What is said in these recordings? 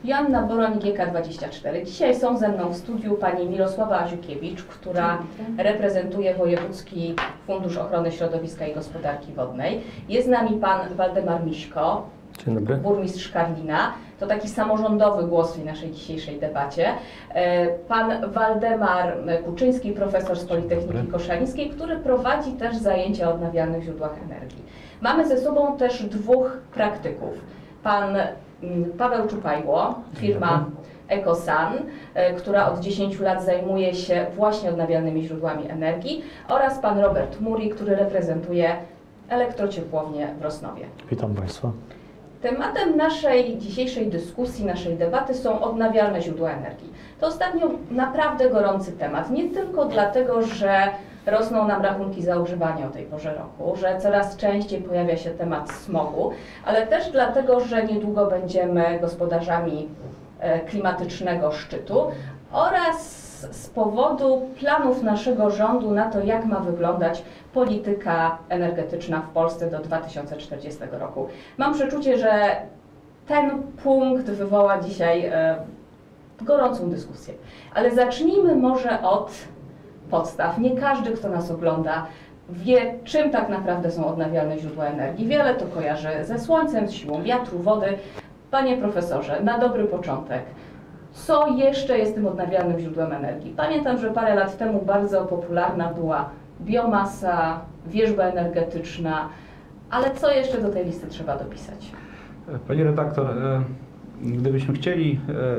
Joanna Boroń, GK24. Dzisiaj są ze mną w studiu pani Mirosława Aziukiewicz, która reprezentuje Wojewódzki Fundusz Ochrony Środowiska i Gospodarki Wodnej. Jest z nami pan Waldemar Miśko, Dzień dobry. Burmistrz Karlina. To taki samorządowy głos w naszej dzisiejszej debacie. Pan Waldemar Kuczyński, profesor z Politechniki Koszalińskiej, który prowadzi też zajęcia o odnawialnych źródłach energii. Mamy ze sobą też dwóch praktyków. Pan Paweł Czupajło, firma EcoSan, która od 10 lat zajmuje się właśnie odnawialnymi źródłami energii, oraz pan Robert Muri, który reprezentuje elektrociepłownię w Rosnowie. Witam Państwa. Tematem naszej dzisiejszej dyskusji, naszej debaty są odnawialne źródła energii. To ostatnio naprawdę gorący temat, nie tylko dlatego, że rosną nam rachunki za ogrzewanie o tej porze roku, że coraz częściej pojawia się temat smogu, ale też dlatego, że niedługo będziemy gospodarzami klimatycznego szczytu oraz z powodu planów naszego rządu na to, jak ma wyglądać polityka energetyczna w Polsce do 2040 roku. Mam przeczucie, że ten punkt wywoła dzisiaj gorącą dyskusję. Ale zacznijmy może od podstaw. Nie każdy, kto nas ogląda, wie, czym tak naprawdę są odnawialne źródła energii. Wiele to kojarzy ze słońcem, z siłą wiatru, wody. Panie profesorze, na dobry początek, co jeszcze jest tym odnawialnym źródłem energii? Pamiętam, że parę lat temu bardzo popularna była biomasa, wierzba energetyczna, ale co jeszcze do tej listy trzeba dopisać? Pani redaktor, gdybyśmy chcieli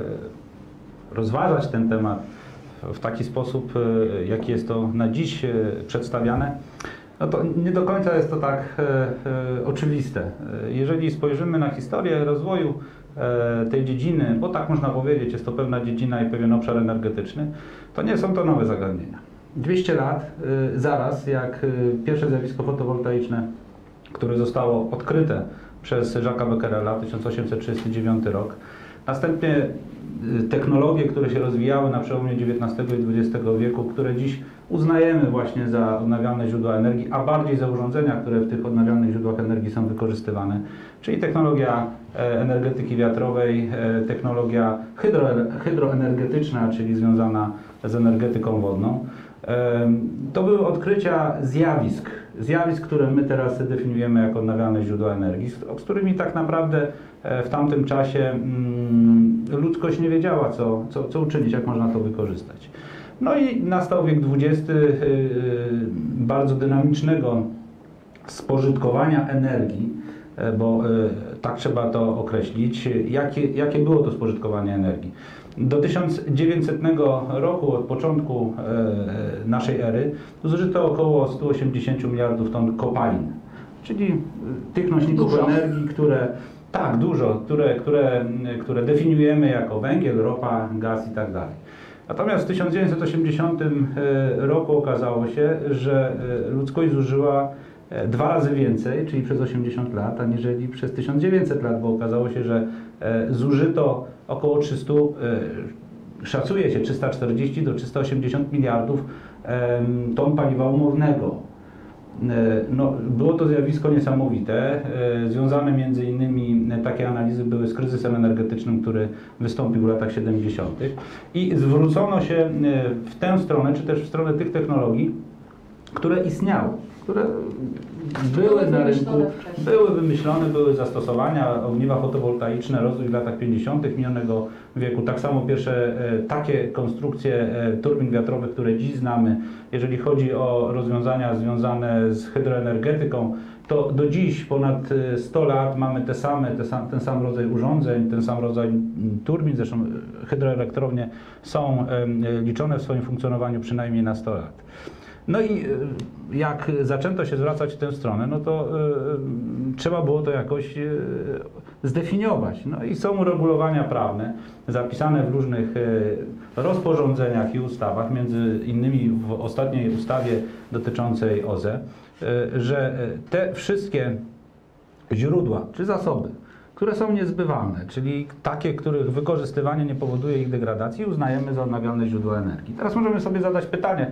rozważać ten temat w taki sposób, jaki jest to na dziś przedstawiane, no to nie do końca jest to tak oczywiste. Jeżeli spojrzymy na historię rozwoju tej dziedziny, bo tak można powiedzieć, jest to pewna dziedzina i pewien obszar energetyczny, to nie są to nowe zagadnienia. 200 lat, zaraz jak pierwsze zjawisko fotowoltaiczne, które zostało odkryte przez Jacques'a Becquerela, 1839 rok, następnie technologie, które się rozwijały na przełomie XIX i XX wieku, które dziś uznajemy właśnie za odnawialne źródła energii, a bardziej za urządzenia, które w tych odnawialnych źródłach energii są wykorzystywane, czyli technologia energetyki wiatrowej, technologia hydroenergetyczna, czyli związana z energetyką wodną. To były odkrycia zjawisk, które my teraz definiujemy jako odnawialne źródła energii, z którymi tak naprawdę w tamtym czasie ludzkość nie wiedziała, co uczynić, jak można to wykorzystać. No i nastał wiek XX, bardzo dynamicznego spożytkowania energii, bo tak trzeba to określić. Jakie było to spożytkowanie energii? Do 1900 roku, od początku naszej ery, zużyto około 180 miliardów ton kopalin, czyli tych nośników energii, które tak, dużo, które definiujemy jako węgiel, ropa, gaz i tak dalej. Natomiast w 1980 roku okazało się, że ludzkość zużyła 2 razy więcej, czyli przez 80 lat, aniżeli przez 1900 lat, bo okazało się, że zużyto około 300, szacuje się 340 do 380 miliardów ton paliwa umownego. No, było to zjawisko niesamowite, związane między innymi, takie analizy były z kryzysem energetycznym, który wystąpił w latach 70. I zwrócono się w tę stronę, czy też w stronę tych technologii, które istniały, które były na rynku, były wymyślone, były zastosowania, ogniwa fotowoltaiczne, rozwój w latach 50. minionego wieku, tak samo pierwsze takie konstrukcje turbin wiatrowych, które dziś znamy. Jeżeli chodzi o rozwiązania związane z hydroenergetyką, to do dziś ponad 100 lat mamy ten sam rodzaj urządzeń, ten sam rodzaj turbin, zresztą hydroelektrownie są liczone w swoim funkcjonowaniu przynajmniej na 100 lat. No i jak zaczęto się zwracać w tę stronę, no to trzeba było to jakoś zdefiniować. No i są uregulowania prawne zapisane w różnych rozporządzeniach i ustawach, między innymi w ostatniej ustawie dotyczącej OZE, że te wszystkie źródła czy zasoby, które są niezbywalne, czyli takie, których wykorzystywanie nie powoduje ich degradacji, uznajemy za odnawialne źródła energii. Teraz możemy sobie zadać pytanie,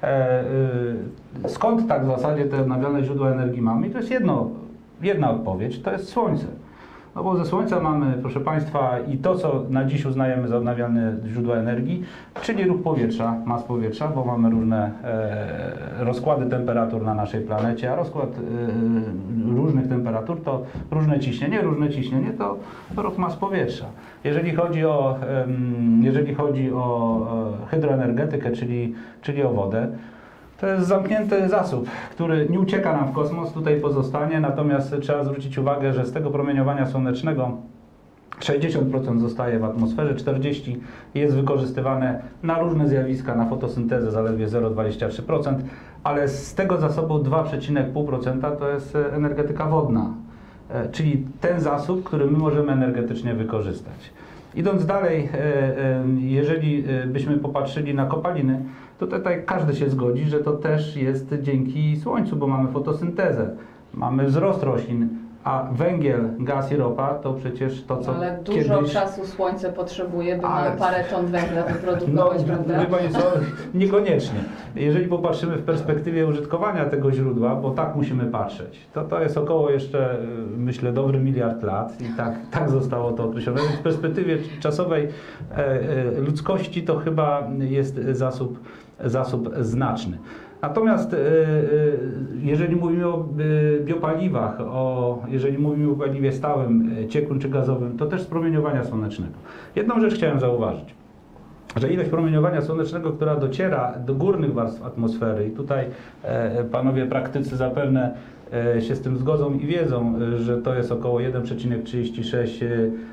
skąd tak w zasadzie te odnawialne źródła energii mamy? I to jest jedna odpowiedź, to jest słońce. No bo ze słońca mamy, proszę Państwa, i to, co na dziś uznajemy za odnawialne źródła energii, czyli ruch powietrza, mas powietrza, bo mamy różne rozkłady temperatur na naszej planecie, a rozkład różnych temperatur to różne ciśnienie to ruch mas powietrza. Jeżeli chodzi o hydroenergetykę, czyli o wodę, to jest zamknięty zasób, który nie ucieka nam w kosmos, tutaj pozostanie, natomiast trzeba zwrócić uwagę, że z tego promieniowania słonecznego 60% zostaje w atmosferze, 40% jest wykorzystywane na różne zjawiska, na fotosyntezę zaledwie 0,23%, ale z tego zasobu 2,5% to jest energetyka wodna, czyli ten zasób, który my możemy energetycznie wykorzystać. Idąc dalej, jeżeli byśmy popatrzyli na kopaliny, to tutaj każdy się zgodzi, że to też jest dzięki słońcu, bo mamy fotosyntezę, mamy wzrost roślin, a węgiel, gaz i ropa to przecież to, co ale dużo czasu słońce potrzebuje, by mamy parę ton węgla wyprodukować, prawda? Wie Pani co, niekoniecznie. Jeżeli popatrzymy w perspektywie użytkowania tego źródła, bo tak musimy patrzeć, to jest około jeszcze, myślę, dobry 1 miliard lat i tak zostało to określone. Więc w perspektywie czasowej ludzkości to chyba jest zasób znaczny. Natomiast jeżeli mówimy o biopaliwach, jeżeli mówimy o paliwie stałym, ciekłym czy gazowym, to też z promieniowania słonecznego. Jedną rzecz chciałem zauważyć, że ilość promieniowania słonecznego, która dociera do górnych warstw atmosfery, i tutaj panowie praktycy zapewne się z tym zgodzą i wiedzą, że to jest około 1,36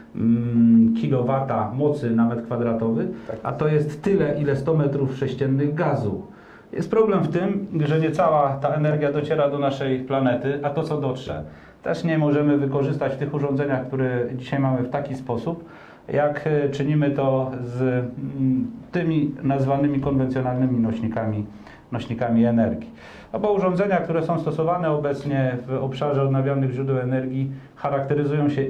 kW mocy na metr kwadratowy, a to jest tyle, ile 100 metrów sześciennych gazu. Jest problem w tym, że nie cała ta energia dociera do naszej planety, a to, co dotrze, też nie możemy wykorzystać w tych urządzeniach, które dzisiaj mamy, w taki sposób, jak czynimy to z tymi nazwanymi konwencjonalnymi nośnikami energii. Bo urządzenia, które są stosowane obecnie w obszarze odnawialnych źródeł energii, charakteryzują się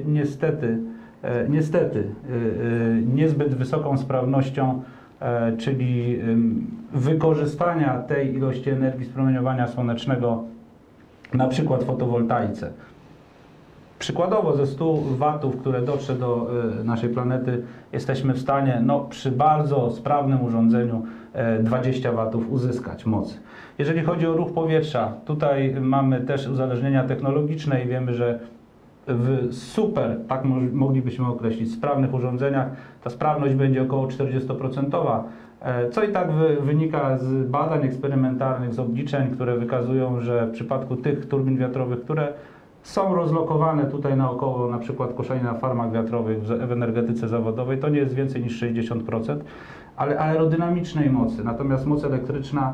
niestety niezbyt wysoką sprawnością, czyli wykorzystania tej ilości energii z promieniowania słonecznego, na przykład w fotowoltaice. Przykładowo ze 100 watów, które dotrze do naszej planety, jesteśmy w stanie przy bardzo sprawnym urządzeniu 20 watów uzyskać mocy. Jeżeli chodzi o ruch powietrza, tutaj mamy też uzależnienia technologiczne i wiemy, że w super, tak moglibyśmy określić, sprawnych urządzeniach ta sprawność będzie około 40%, co i tak wynika z badań eksperymentalnych, z obliczeń, które wykazują, że w przypadku tych turbin wiatrowych, które są rozlokowane tutaj naokoło, na przykład koszenie na farmach wiatrowych w energetyce zawodowej, to nie jest więcej niż 60%, ale aerodynamicznej mocy, natomiast moc elektryczna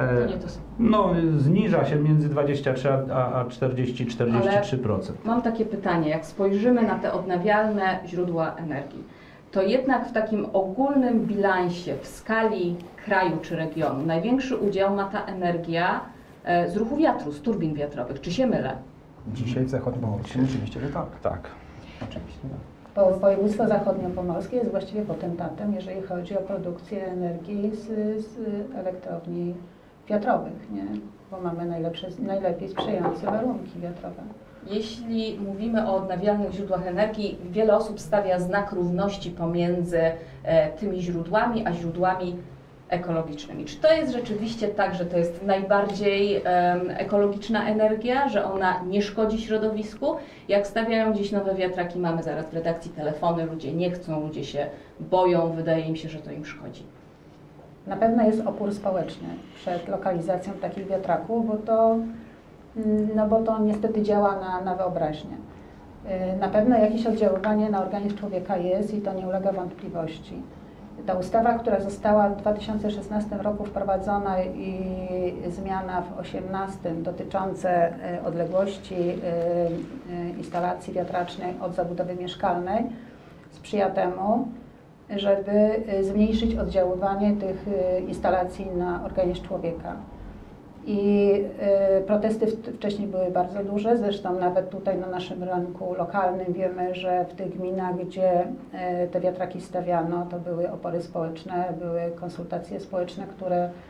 zniża się między 23 a 40-43%. Mam takie pytanie, jak spojrzymy na te odnawialne źródła energii, to jednak w takim ogólnym bilansie, w skali kraju czy regionu, największy udział ma ta energia z ruchu wiatru, z turbin wiatrowych. Czy się mylę? Dzisiaj w zachodniopomorskim oczywiście, że tak. Tak. Oczywiście, tak. Bo województwo zachodniopomorskie jest właściwie potentatem, jeżeli chodzi o produkcję energii z elektrowni wiatrowych, nie? Bo mamy najlepiej sprzyjające warunki wiatrowe. Jeśli mówimy o odnawialnych źródłach energii, wiele osób stawia znak równości pomiędzy tymi źródłami a źródłami ekologicznymi. Czy to jest rzeczywiście tak, że to jest najbardziej ekologiczna energia, że ona nie szkodzi środowisku? Jak stawiają dziś nowe wiatraki, mamy zaraz w redakcji telefony, ludzie nie chcą, ludzie się boją, wydaje im się, że to im szkodzi. Na pewno jest opór społeczny przed lokalizacją takich wiatraków, bo to niestety działa na wyobraźnię. Na pewno jakieś oddziaływanie na organizm człowieka jest i to nie ulega wątpliwości. Ta ustawa, która została w 2016 roku wprowadzona i zmiana w 2018 dotyczące odległości instalacji wiatracznej od zabudowy mieszkalnej sprzyja temu, żeby zmniejszyć oddziaływanie tych instalacji na organizm człowieka. I protesty wcześniej były bardzo duże, zresztą nawet tutaj na naszym rynku lokalnym wiemy, że w tych gminach, gdzie te wiatraki stawiano, to były opory społeczne, były konsultacje społeczne,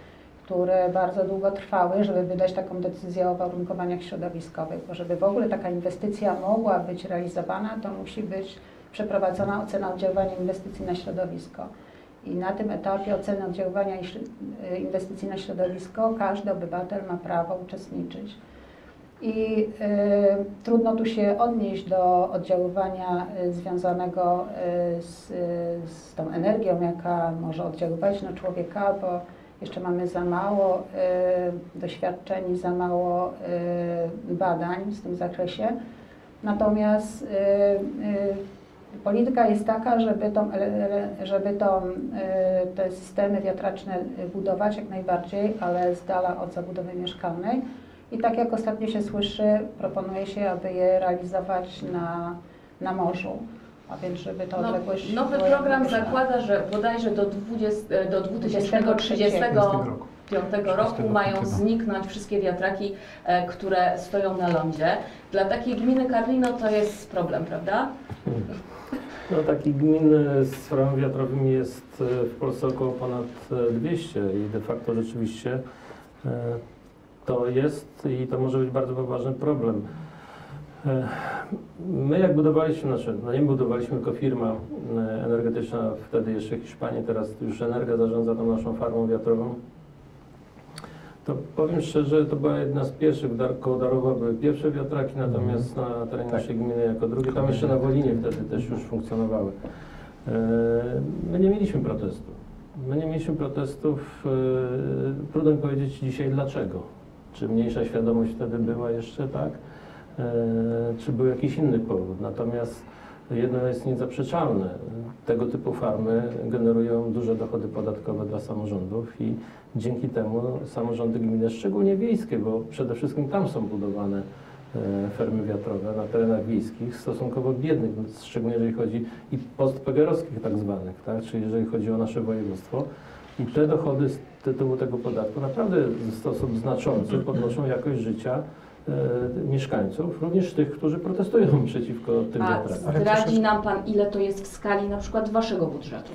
które bardzo długo trwały, żeby wydać taką decyzję o warunkowaniach środowiskowych, bo żeby w ogóle taka inwestycja mogła być realizowana, to musi być przeprowadzona ocena oddziaływania inwestycji na środowisko. I na tym etapie oceny oddziaływania inwestycji na środowisko każdy obywatel ma prawo uczestniczyć. I trudno tu się odnieść do oddziaływania związanego z tą energią, jaka może oddziaływać na człowieka, bo jeszcze mamy za mało doświadczeń i za mało badań w tym zakresie. Natomiast polityka jest taka, żeby te systemy wiatraczne budować jak najbardziej, ale z dala od zabudowy mieszkalnej. I tak jak ostatnio się słyszy, proponuje się, aby je realizować na morzu. A więc żeby to odległość... Nowy program zakłada, że bodajże do 2035 roku mają zniknąć wszystkie wiatraki, które stoją na lądzie. Dla takiej gminy Karlino to jest problem, prawda? No, takich gmin z farmami wiatrowymi jest w Polsce około ponad 200 i de facto rzeczywiście to jest i to może być bardzo poważny problem. My jak budowaliśmy, nie budowaliśmy, tylko firma energetyczna, wtedy jeszcze Hiszpanii, teraz już Energa zarządza tą naszą farmą wiatrową, to powiem szczerze, to była jedna z pierwszych, koło Darowa były pierwsze wiatraki, natomiast na terenie naszej gminy jako drugie, tam jeszcze na Wolinie wtedy też już funkcjonowały. My nie mieliśmy protestu. My nie mieliśmy protestów, trudno mi powiedzieć dzisiaj dlaczego. Czy mniejsza świadomość wtedy była jeszcze, tak? Czy był jakiś inny powód. Natomiast jedno jest niezaprzeczalne. Tego typu farmy generują duże dochody podatkowe dla samorządów i dzięki temu samorządy gminne, szczególnie wiejskie, bo przede wszystkim tam są budowane fermy wiatrowe na terenach wiejskich, stosunkowo biednych, szczególnie jeżeli chodzi i postpegerowskich tak zwanych, tak? Czyli jeżeli chodzi o nasze województwo. I te dochody z tytułu tego podatku naprawdę w sposób znaczący podnoszą jakość życia mieszkańców, również tych, którzy protestują przeciwko tym wiatrakom. A zdradzi nam Pan, ile to jest w skali na przykład Waszego budżetu?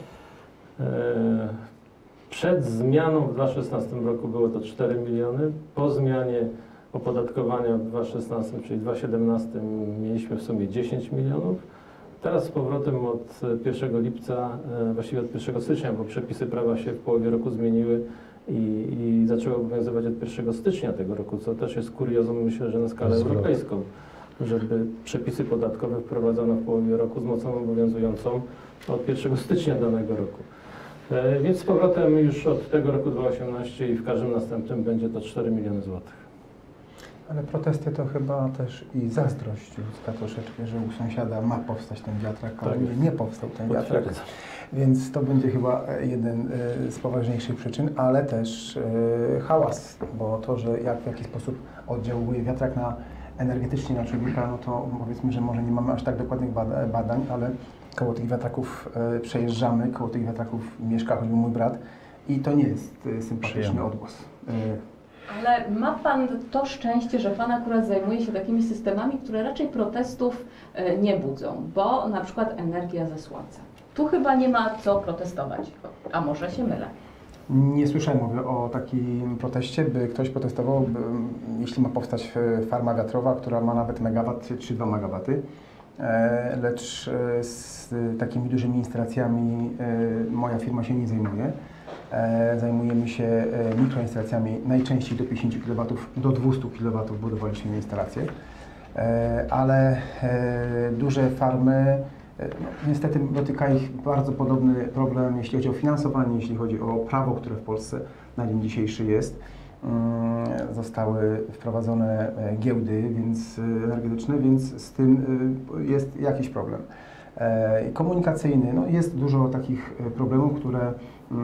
Przed zmianą w 2016 roku było to 4 miliony, po zmianie opodatkowania w 2016, czyli w 2017 mieliśmy w sumie 10 milionów. Teraz z powrotem od 1 lipca, właściwie od 1 stycznia, bo przepisy prawa się w połowie roku zmieniły i zaczęły obowiązywać od 1 stycznia tego roku, co też jest kuriozum, myślę, że na skalę europejską, żeby przepisy podatkowe wprowadzono w połowie roku z mocą obowiązującą od 1 stycznia danego roku. Więc z powrotem już od tego roku 2018 i w każdym następnym będzie to 4 miliony złotych. Ale protesty to chyba też i zazdrość ludzka troszeczkę, że u sąsiada ma powstać ten wiatrak, a Tak. nie powstał ten wiatrak. Więc to będzie chyba jeden z poważniejszych przyczyn, ale też hałas, bo to, że w jaki sposób oddziałuje wiatrak energetycznie na człowieka, no to powiedzmy, że może nie mamy aż tak dokładnych badań, ale koło tych wiatraków przejeżdżamy, koło tych wiatraków mieszka choćby mój brat i to nie jest sympatyczny odgłos. Ale ma Pan to szczęście, że Pan akurat zajmuje się takimi systemami, które raczej protestów nie budzą, bo na przykład energia ze słońca. Tu chyba nie ma co protestować, a może się mylę. Nie słyszałem mowy o takim proteście, by ktoś protestował, jeśli ma powstać farma wiatrowa, która ma nawet megawat czy 2 megawaty. Lecz z takimi dużymi instalacjami moja firma się nie zajmuje. Zajmujemy się mikroinstalacjami, najczęściej do 50 kW, do 200 kW budowaliśmy instalacje, ale duże farmy, no, niestety dotyka ich bardzo podobny problem, jeśli chodzi o finansowanie, jeśli chodzi o prawo, które w Polsce na dzień dzisiejszy jest. Zostały wprowadzone giełdy energetyczne, więc z tym jest jakiś problem. Komunikacyjny, no jest dużo takich problemów, które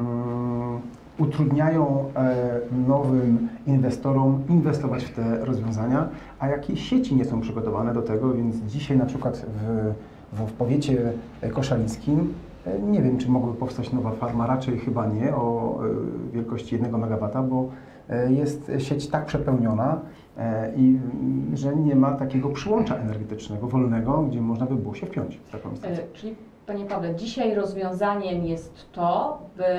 utrudniają nowym inwestorom inwestować w te rozwiązania, a jakieś sieci nie są przygotowane do tego, więc dzisiaj na przykład w powiecie koszalińskim nie wiem, czy mogłaby powstać nowa farma, raczej chyba nie, o wielkości 1 MW, bo jest sieć tak przepełniona, i że nie ma takiego przyłącza energetycznego wolnego, gdzie można by było się wpiąć w taką instalację. Czyli Panie Pawle, dzisiaj rozwiązaniem jest to, by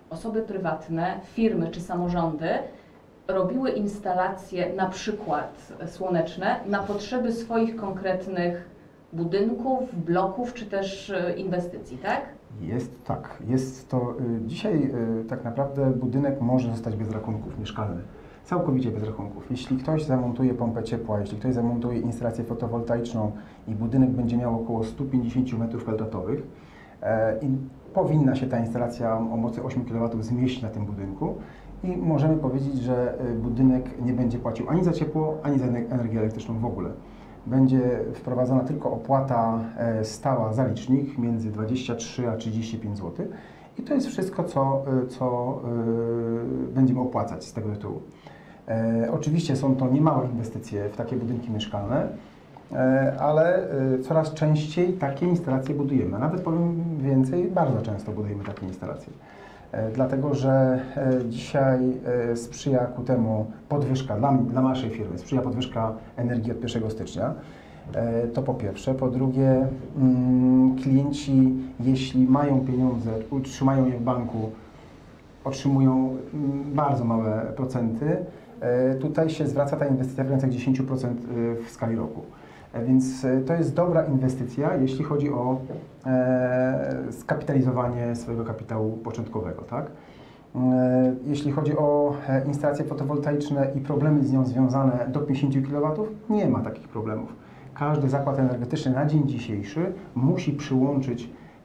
osoby prywatne, firmy czy samorządy robiły instalacje na przykład słoneczne na potrzeby swoich konkretnych budynków, bloków czy też inwestycji, tak? Jest tak. Jest to dzisiaj tak naprawdę budynek może zostać bez rachunków mieszkalny. Całkowicie bez rachunków. Jeśli ktoś zamontuje pompę ciepła, jeśli ktoś zamontuje instalację fotowoltaiczną i budynek będzie miał około 150 m2 i powinna się ta instalacja o mocy 8 kW zmieścić na tym budynku i możemy powiedzieć, że budynek nie będzie płacił ani za ciepło, ani za energię elektryczną w ogóle. Będzie wprowadzona tylko opłata stała za licznik między 23 a 35 zł i to jest wszystko, co będziemy opłacać z tego tytułu. Oczywiście są to niemałe inwestycje w takie budynki mieszkalne, ale coraz częściej takie instalacje budujemy. A nawet powiem więcej, bardzo często budujemy takie instalacje. Dlatego, że dzisiaj sprzyja ku temu podwyżka, dla naszej firmy sprzyja podwyżka energii od 1 stycznia. To po pierwsze. Po drugie, klienci, jeśli mają pieniądze, utrzymają je w banku, otrzymują bardzo małe procenty. Tutaj się zwraca ta inwestycja w granicach 10% w skali roku. Więc to jest dobra inwestycja, jeśli chodzi o skapitalizowanie swojego kapitału początkowego, tak? Jeśli chodzi o instalacje fotowoltaiczne i problemy z nią związane do 50 kW, nie ma takich problemów. Każdy zakład energetyczny na dzień dzisiejszy musi przyłączyć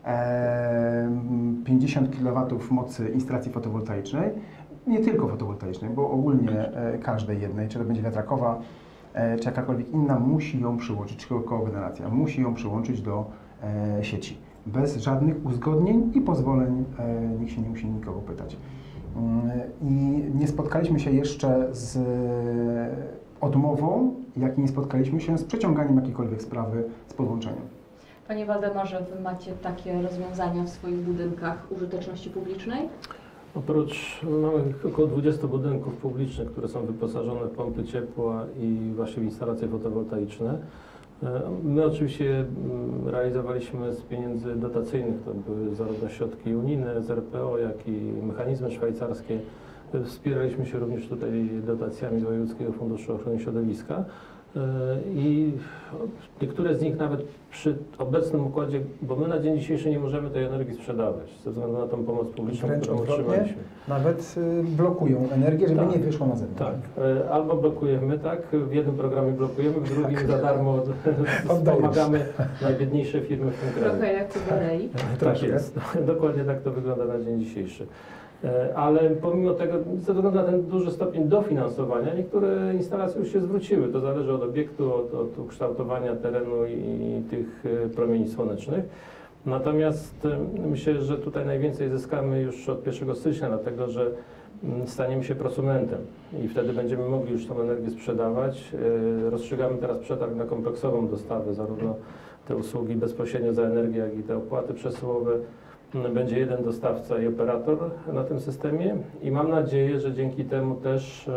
50 kW mocy instalacji fotowoltaicznej, nie tylko fotowoltaicznej, bo ogólnie każdej jednej, czy to będzie wiatrakowa, czy jakakolwiek inna, musi ją przyłączyć, czy kogeneracja, musi ją przyłączyć do sieci. Bez żadnych uzgodnień i pozwoleń, nikt się nie musi nikogo pytać. I nie spotkaliśmy się jeszcze z odmową, jak i nie spotkaliśmy się z przeciąganiem jakiejkolwiek sprawy z podłączeniem. Panie Waldemarze, Wy macie takie rozwiązania w swoich budynkach użyteczności publicznej? Oprócz mamy około 20 budynków publicznych, które są wyposażone w pompy ciepła i właśnie w instalacje fotowoltaiczne. My oczywiście realizowaliśmy z pieniędzy dotacyjnych, to były zarówno środki unijne z RPO, jak i mechanizmy szwajcarskie. Wspieraliśmy się również tutaj dotacjami z Wojewódzkiego Funduszu Ochrony Środowiska. I niektóre z nich nawet przy obecnym układzie, bo my na dzień dzisiejszy nie możemy tej energii sprzedawać ze względu na tą pomoc publiczną, Wręcz którą odwrotnie, otrzymaliśmy. nawet blokują energię, żeby nie wyszła na zewnątrz. Tak, albo blokujemy, tak, w jednym programie blokujemy, w drugim za darmo wspomagamy najbiedniejsze firmy w tym kraju. Trochę jak w Korei. Tak jest, dokładnie tak to wygląda na dzień dzisiejszy. Ale pomimo tego, ze względu na ten duży stopień dofinansowania, niektóre instalacje już się zwróciły. To zależy od obiektu, od ukształtowania terenu i tych promieni słonecznych. Natomiast myślę, że tutaj najwięcej zyskamy już od 1 stycznia, dlatego że staniemy się prosumentem i wtedy będziemy mogli już tą energię sprzedawać. Rozstrzygamy teraz przetarg na kompleksową dostawę, zarówno te usługi bezpośrednio za energię, jak i te opłaty przesyłowe. Będzie jeden dostawca i operator na tym systemie i mam nadzieję, że dzięki temu też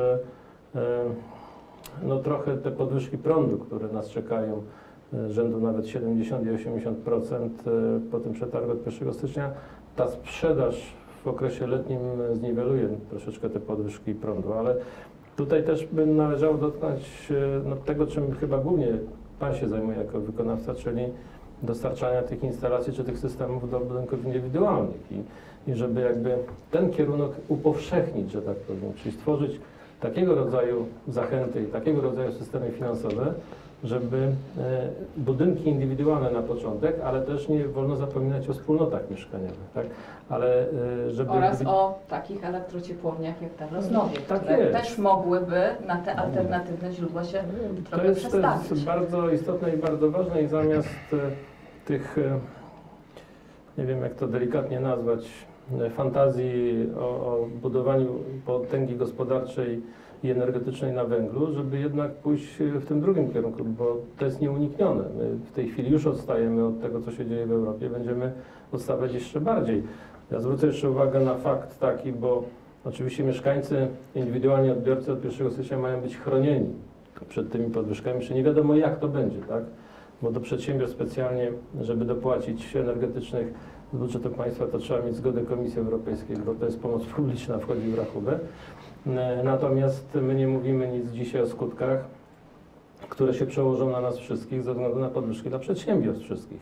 no trochę te podwyżki prądu, które nas czekają, rzędu nawet 70 i 80% po tym przetargu od 1 stycznia, ta sprzedaż w okresie letnim zniweluje troszeczkę te podwyżki prądu, ale tutaj też by należało dotknąć no, tego, czym chyba głównie Pan się zajmuje jako wykonawca, czyli dostarczania tych instalacji czy tych systemów do budynków indywidualnych i żeby jakby ten kierunek upowszechnić, że tak powiem, czyli stworzyć takiego rodzaju zachęty i takiego rodzaju systemy finansowe, żeby budynki indywidualne na początek, ale też nie wolno zapominać o wspólnotach mieszkaniowych, tak? Ale żeby... Oraz o takich elektrociepłowniach jak ta w Rosnowie, Tak które jest. też mogłyby na te alternatywne źródła się trochę przestawić. To jest bardzo istotne i bardzo ważne i zamiast tych, nie wiem jak to delikatnie nazwać, fantazji o budowaniu potęgi gospodarczej i energetycznej na węglu, żeby jednak pójść w tym drugim kierunku, bo to jest nieuniknione. My w tej chwili już odstajemy od tego, co się dzieje w Europie, będziemy odstawać jeszcze bardziej. Ja zwrócę jeszcze uwagę na fakt taki, bo oczywiście mieszkańcy, indywidualni odbiorcy od 1 stycznia mają być chronieni przed tymi podwyżkami, czy nie wiadomo jak to będzie, tak? bo do przedsiębiorstw specjalnie, żeby dopłacić energetycznych z budżetu państwa, to trzeba mieć zgodę Komisji Europejskiej, bo to jest pomoc publiczna, wchodzi w rachubę. Natomiast my nie mówimy nic dzisiaj o skutkach, które się przełożą na nas wszystkich ze względu na podwyżki dla przedsiębiorstw wszystkich.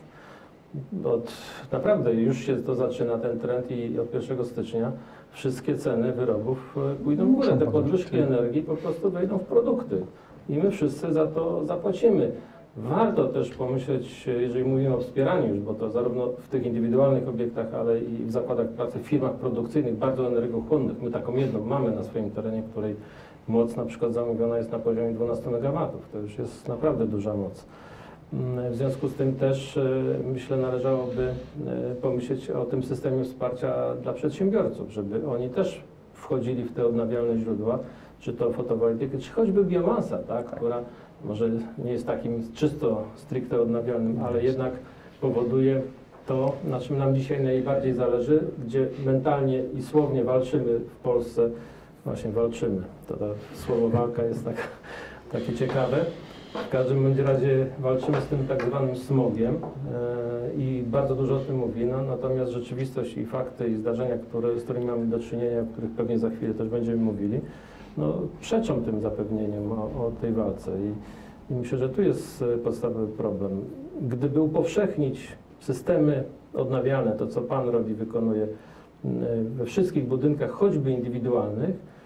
Naprawdę już się to zaczyna, ten trend i od 1 stycznia wszystkie ceny wyrobów pójdą w górę. Te podwyżki energii po prostu wejdą w produkty i my wszyscy za to zapłacimy. Warto też pomyśleć, jeżeli mówimy o wspieraniu już, bo to zarówno w tych indywidualnych obiektach, ale i w zakładach pracy, w firmach produkcyjnych, bardzo energochłonnych. My taką jedną mamy na swoim terenie, której moc na przykład zamówiona jest na poziomie 12 MW. To już jest naprawdę duża moc. W związku z tym też myślę, należałoby pomyśleć o tym systemie wsparcia dla przedsiębiorców, żeby oni też wchodzili w te odnawialne źródła, czy to fotowoltaikę, czy choćby biomasa, tak, która może nie jest takim czysto stricte odnawialnym, ale jednak powoduje to, na czym nam dzisiaj najbardziej zależy, gdzie mentalnie i słownie walczymy w Polsce, właśnie walczymy, to słowo walka jest takie ciekawe. W każdym bądź razie walczymy z tym tak zwanym smogiem i bardzo dużo o tym mówi, natomiast rzeczywistość i fakty i zdarzenia, z którymi mamy do czynienia, o których pewnie za chwilę też będziemy mówili, przeczą tym zapewnieniom o tej walce i myślę, że tu jest podstawowy problem. Gdyby upowszechnić systemy odnawialne, to co Pan robi, wykonuje we wszystkich budynkach, choćby indywidualnych,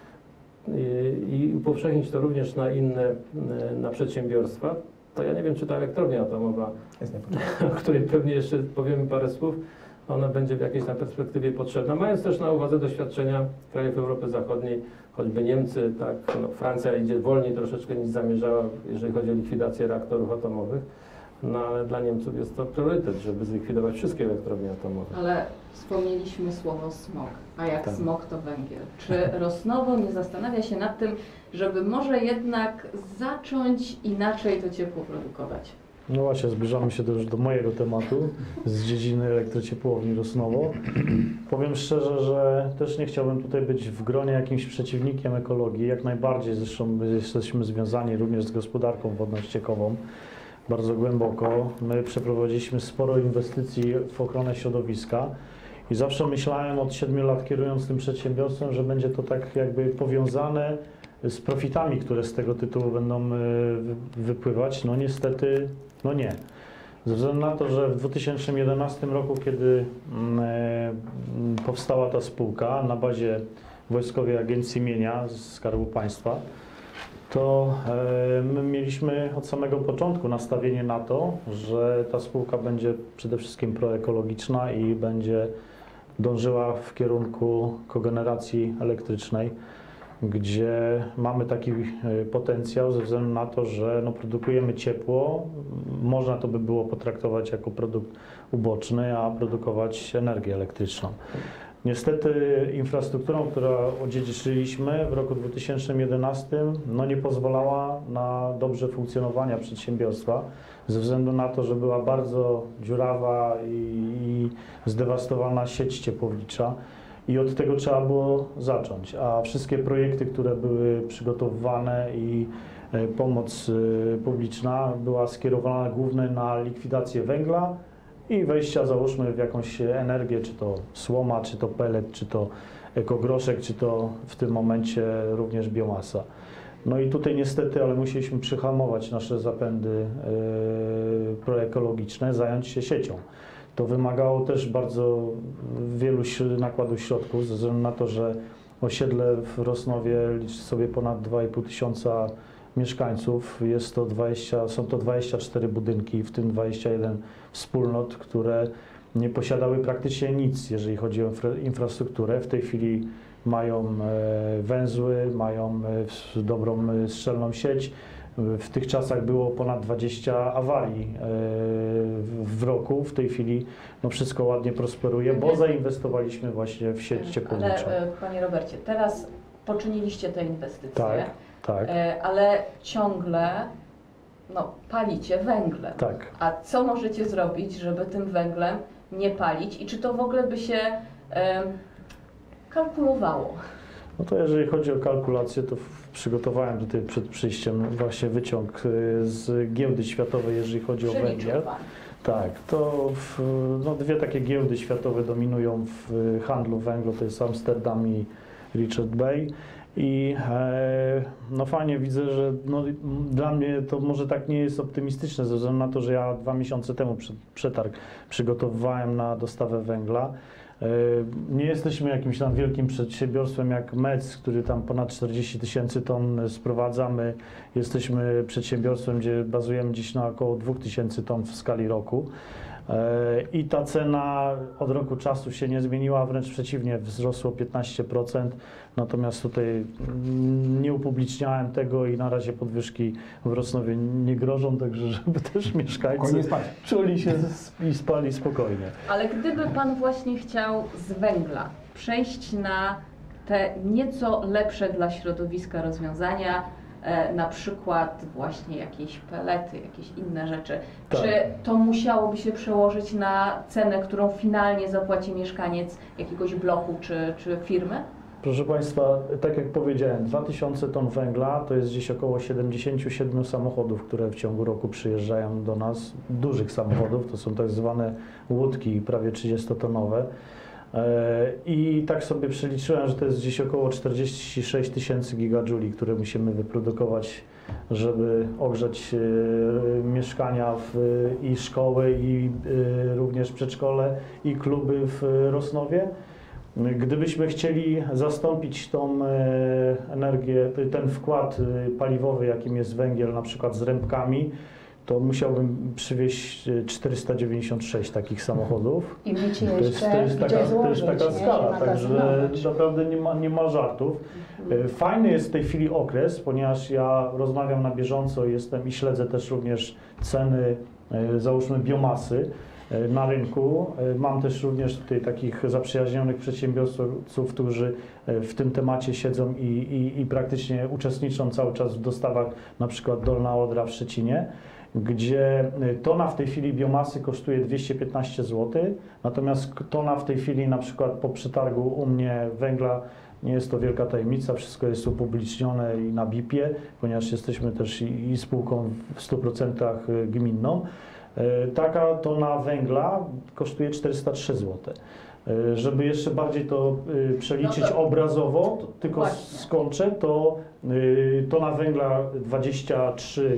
i upowszechnić to również na przedsiębiorstwa, to ja nie wiem, czy ta elektrownia atomowa, o której pewnie jeszcze powiemy parę słów, ona będzie w jakiejś tam perspektywie potrzebna, mając też na uwadze doświadczenia krajów Europy Zachodniej, choćby Niemcy, tak, Francja idzie wolniej troszeczkę niż zamierzała, jeżeli chodzi o likwidację reaktorów atomowych, ale dla Niemców jest to priorytet, żeby zlikwidować wszystkie elektrownie atomowe. Ale wspomnieliśmy słowo smog, a jak Tak. smog to węgiel. Czy Rosnowo nie zastanawia się nad tym, żeby może jednak zacząć inaczej to ciepło produkować? No właśnie, zbliżamy się już do mojego tematu z dziedziny elektrociepłowni Rosnowo. Powiem szczerze, że też nie chciałbym tutaj być w gronie jakimś przeciwnikiem ekologii. Jak najbardziej, zresztą jesteśmy związani również z gospodarką wodno-ściekową bardzo głęboko. My przeprowadziliśmy sporo inwestycji w ochronę środowiska i zawsze myślałem od 7 lat, kierując tym przedsiębiorstwem, że będzie to tak jakby powiązane z profitami, które z tego tytułu będą wypływać. No niestety, no nie. Ze względu na to, że w 2011 roku, kiedy powstała ta spółka na bazie Wojskowej Agencji Mienia z Skarbu Państwa, to my mieliśmy od samego początku nastawienie na to, że ta spółka będzie przede wszystkim proekologiczna i będzie dążyła w kierunku kogeneracji elektrycznej, gdzie mamy taki potencjał ze względu na to, że produkujemy ciepło, można to by było potraktować jako produkt uboczny, a produkować energię elektryczną. Niestety infrastrukturą, którą odziedziczyliśmy w roku 2011, nie pozwalała na dobrze funkcjonowanie przedsiębiorstwa ze względu na to, że była bardzo dziurawa i zdewastowana sieć ciepłownicza i od tego trzeba było zacząć, a wszystkie projekty, które były przygotowywane i pomoc publiczna była skierowana głównie na likwidację węgla i wejścia, załóżmy, w jakąś energię, czy to słoma, czy to pellet, czy to ekogroszek, czy to w tym momencie również biomasa. No i tutaj niestety, ale musieliśmy przyhamować nasze zapędy proekologiczne, zająć się siecią. To wymagało też bardzo wielu nakładów środków, ze względu na to, że osiedle w Rosnowie liczy sobie ponad 2,5 tysiąca mieszkańców. Są to 24 budynki, w tym 21 wspólnot, które nie posiadały praktycznie nic, jeżeli chodzi o infrastrukturę. W tej chwili mają węzły, mają dobrą strzelną sieć. W tych czasach było ponad 20 awarii w roku. W tej chwili wszystko ładnie prosperuje, bo zainwestowaliśmy właśnie w sieć ciepłowniczą. Ale Panie Robercie, teraz poczyniliście te inwestycje, tak. Ale ciągle palicie węglem. Tak. A co możecie zrobić, żeby tym węglem nie palić i czy to w ogóle by się kalkulowało? No to jeżeli chodzi o kalkulację, to przygotowałem tutaj przed przyjściem właśnie wyciąg z giełdy światowej, jeżeli chodzi o Przeliczył węgiel. pan. Tak, to no, dwie takie giełdy światowe dominują w handlu węgla, to jest Amsterdam i Richard Bay. I no fajnie widzę, że no, dla mnie to może tak nie jest optymistyczne, ze względu na to, że ja 2 miesiące temu przetarg przygotowywałem na dostawę węgla. Nie jesteśmy jakimś tam wielkim przedsiębiorstwem jak MEC, który tam ponad 40 000 ton sprowadza. My jesteśmy przedsiębiorstwem, gdzie bazujemy gdzieś na około 2000 ton w skali roku. I ta cena od roku czasu się nie zmieniła, wręcz przeciwnie, wzrosło 15%. Natomiast tutaj nie upubliczniałem tego i na razie podwyżki w Rosnowie nie grożą, także żeby też mieszkańcy Spokojnie spać. czuli się i spali spokojnie. Ale gdyby pan właśnie chciał z węgla przejść na te nieco lepsze dla środowiska rozwiązania, na przykład właśnie jakieś pelety, jakieś inne rzeczy, Tak. czy to musiałoby się przełożyć na cenę, którą finalnie zapłaci mieszkaniec jakiegoś bloku czy firmy? Proszę Państwa, tak jak powiedziałem, 2000 ton węgla to jest gdzieś około 77 samochodów, które w ciągu roku przyjeżdżają do nas, dużych samochodów, to są tak zwane łódki prawie 30-tonowe. I tak sobie przeliczyłem, że to jest gdzieś około 46 000 gigajuli, które musimy wyprodukować, żeby ogrzać mieszkania i szkoły, i również przedszkole, i kluby w Rosnowie. Gdybyśmy chcieli zastąpić tą energię, ten wkład paliwowy, jakim jest węgiel, na przykład z rębkami, to musiałbym przywieźć 496 takich samochodów. I mieć To jest jeszcze taka gdzie skala, także magazynować. naprawdę nie ma żartów. Fajny jest w tej chwili okres, ponieważ ja rozmawiam na bieżąco i śledzę też również ceny, załóżmy, biomasy na rynku. Mam też również tutaj takich zaprzyjaźnionych przedsiębiorców, którzy w tym temacie siedzą i praktycznie uczestniczą cały czas w dostawach, na przykład Dolna Odra w Szczecinie, gdzie tona w tej chwili biomasy kosztuje 215 zł, natomiast tona w tej chwili na przykład po przetargu u mnie węgla, nie jest to wielka tajemnica, wszystko jest upublicznione i na BIP-ie, ponieważ jesteśmy też i spółką w 100% gminną. Taka tona węgla kosztuje 403 zł. Żeby jeszcze bardziej to przeliczyć obrazowo, tylko właśnie. skończę, to tona węgla 23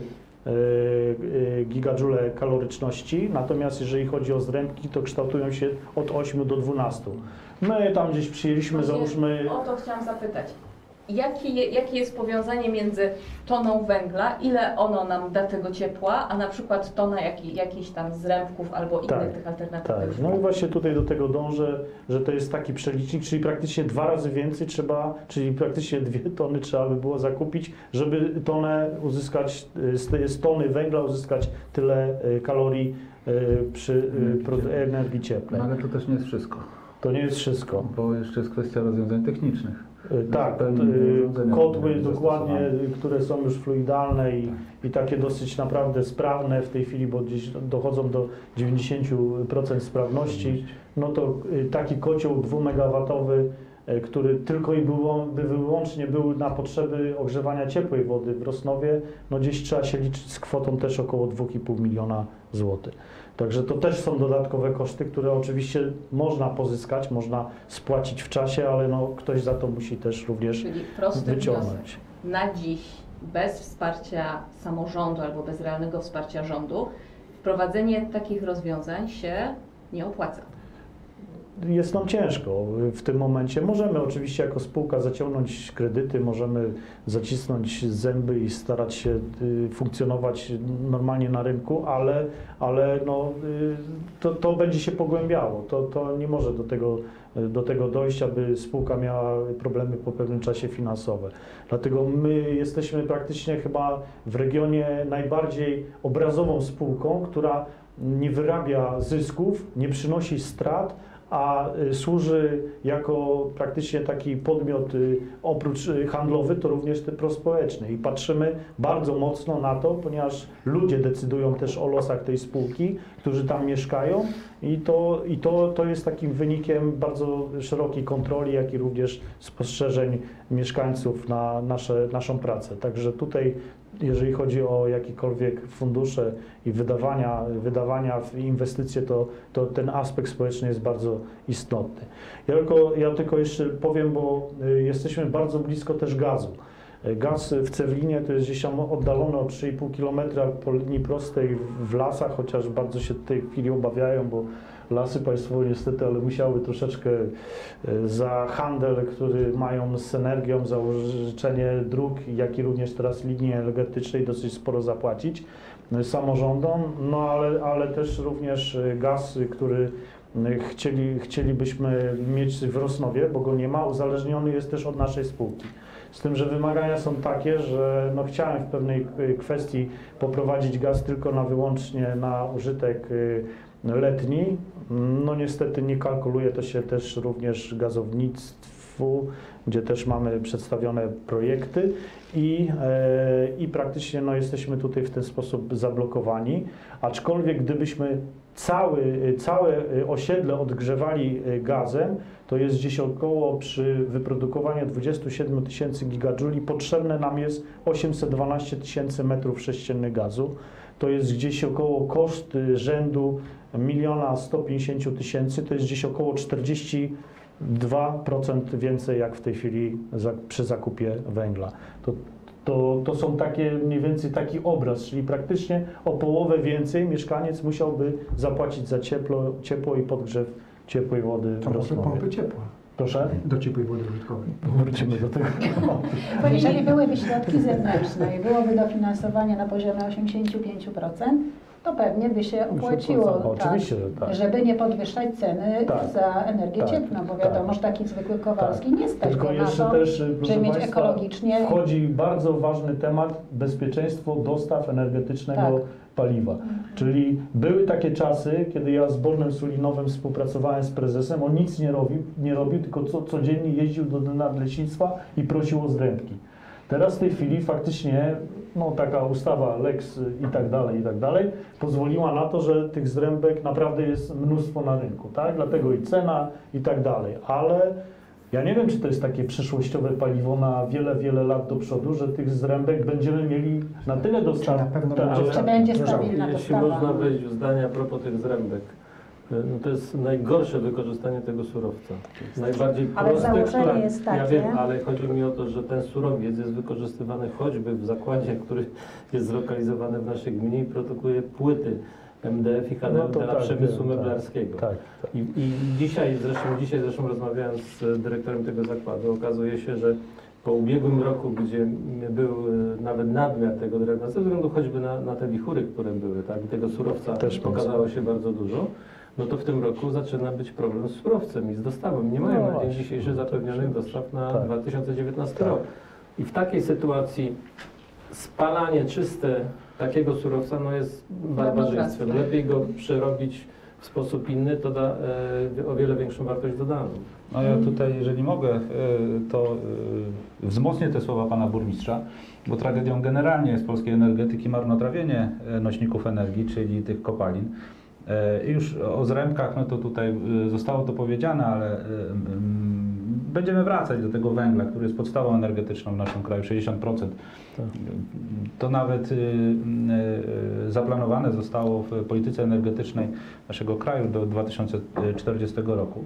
gigajoule kaloryczności, natomiast jeżeli chodzi o zrębki, to kształtują się od 8 do 12. My tam gdzieś przyjęliśmy, załóżmy... O to chciałam zapytać. Jakie jest powiązanie między toną węgla, ile ono nam da tego ciepła, a na przykład tona jakichś tam zrębków albo innych Tak, tych alternatywnych Tak, źródeł? no i właśnie tutaj do tego dążę, że to jest taki przelicznik, czyli praktycznie 2 razy więcej trzeba, czyli praktycznie 2 tony trzeba by było zakupić, żeby tonę uzyskać, z tony węgla uzyskać tyle kalorii przy energii cieplnej. No ale to też nie jest wszystko, To nie jest wszystko. bo jeszcze jest kwestia rozwiązań technicznych. Tak, kotły dokładnie, które są już fluidalne i takie dosyć naprawdę sprawne w tej chwili, bo gdzieś dochodzą do 90% sprawności, no to taki kocioł 2-megawatowy, który tylko i wyłącznie był na potrzeby ogrzewania ciepłej wody w Rosnowie, no gdzieś trzeba się liczyć z kwotą też około 2,5 miliona złotych. Także to też są dodatkowe koszty, które oczywiście można pozyskać, można spłacić w czasie, ale no ktoś za to musi też również Czyli prosty wyciągnąć. wniosek. Na dziś bez wsparcia samorządu albo bez realnego wsparcia rządu wprowadzenie takich rozwiązań się nie opłaca. Jest nam ciężko w tym momencie. Możemy oczywiście jako spółka zaciągnąć kredyty, możemy zacisnąć zęby i starać się funkcjonować normalnie na rynku, ale no, to będzie się pogłębiało. To nie może do tego dojść, aby spółka miała problemy po pewnym czasie finansowe. Dlatego my jesteśmy praktycznie chyba w regionie najbardziej obrazową spółką, która nie wyrabia zysków, nie przynosi strat, a służy jako praktycznie taki podmiot oprócz handlowy, to również prospołeczny. I patrzymy bardzo mocno na to, ponieważ ludzie decydują też o losach tej spółki, którzy tam mieszkają i to jest takim wynikiem bardzo szerokiej kontroli, jak i również spostrzeżeń mieszkańców na naszą pracę. Także tutaj, jeżeli chodzi o jakiekolwiek fundusze i wydawania w inwestycje, to ten aspekt społeczny jest bardzo istotny. Ja tylko jeszcze powiem, bo jesteśmy bardzo blisko też gazu. Gaz w Cewlinie to jest gdzieś tam oddalony o 3,5 km po linii prostej w lasach, chociaż bardzo się w tej chwili obawiają, bo Lasy Państwowe niestety, ale musiały troszeczkę za handel, który mają z energią, za użyczenie dróg, jak i również teraz linii energetycznej dosyć sporo zapłacić samorządom, no ale też również gaz, który chcielibyśmy mieć w Rosnowie, bo go nie ma, uzależniony jest też od naszej spółki. Z tym, że wymagania są takie, że no chciałem w pewnej kwestii poprowadzić gaz tylko wyłącznie na użytek letni. No niestety nie kalkuluje to się też również gazownictwu, gdzie też mamy przedstawione projekty i praktycznie no, jesteśmy tutaj w ten sposób zablokowani. Aczkolwiek gdybyśmy całe osiedle odgrzewali gazem, to jest gdzieś około przy wyprodukowaniu 27 tysięcy gigajuli potrzebne nam jest 812 tysięcy metrów sześciennych gazu. To jest gdzieś około koszt rzędu 1 150 000 tysięcy, to jest gdzieś około 42% więcej jak w tej chwili przy zakupie węgla. To są takie mniej więcej taki obraz, czyli praktycznie o połowę więcej mieszkaniec musiałby zapłacić za ciepło i podgrzew ciepłej wody w Rosnowie. Pompy ciepła. Proszę? Do ciepłej wody użytkowej. Wrócimy do tego. Bo jeżeli byłyby środki zewnętrzne i byłoby dofinansowanie na poziomie 85%, to pewnie by się opłaciło, Oczywiście, tak. żeby nie podwyższać ceny Tak. za energię cieplną, bo wiadomo, że taki zwykły Kowalski nie stać Tylko go na jeszcze to, też, proszę żeby mieć Państwa, ekologicznie. wchodzi bardzo ważny temat bezpieczeństwo dostaw energetycznego Tak. paliwa. Czyli były takie czasy, kiedy ja z Bornem Sulinowem współpracowałem z prezesem, on nic nie robił, tylko codziennie jeździł do nadleśnictwa i prosił o zrębki. Teraz w tej chwili faktycznie no, taka ustawa Lex i tak dalej, pozwoliła na to, że tych zrębek naprawdę jest mnóstwo na rynku, tak? Dlatego i cena i tak dalej, ale ja nie wiem, czy to jest takie przyszłościowe paliwo na wiele lat do przodu, że tych zrębek będziemy mieli na tyle dostaw. Na pewno będzie. Czy będzie stabilna Jeśli dostawa? można wejść w zdanie a propos tych zrębek, no to jest najgorsze wykorzystanie tego surowca. Najbardziej Ale proste, założenie jest ja takie- wiem, ale chodzi mi o to, że ten surowiec jest wykorzystywany choćby w zakładzie, który jest zlokalizowany w naszej gminie i produkuje płyty MDF i HDF to dla tak, przemysłu wiem, meblarskiego. Tak. I dzisiaj zresztą rozmawiałem z dyrektorem tego zakładu, okazuje się, że po ubiegłym roku, gdzie był nawet nadmiar tego drewna, ze względu choćby na te wichury, które były, tak, i tego surowca Też okazało się bardzo dużo, no to w tym roku zaczyna być problem z surowcem i z dostawą. Nie mają No na dzień właśnie, dzisiejszy zapewnionych dostaw na tak. 2019 Tak. rok. I w takiej sytuacji spalanie czyste takiego surowca no jest barbarzyństwem. Lepiej go przerobić w sposób inny, to da o wiele większą wartość dodaną. No ja tutaj, jeżeli mogę, to wzmocnię te słowa pana burmistrza, bo tragedią generalnie jest polskiej energetyki marnotrawienie nośników energii, czyli tych kopalin. Już o zrębkach, no to tutaj zostało to powiedziane, ale będziemy wracać do tego węgla, który jest podstawą energetyczną w naszym kraju, 60%. To nawet zaplanowane zostało w polityce energetycznej naszego kraju do 2040 roku.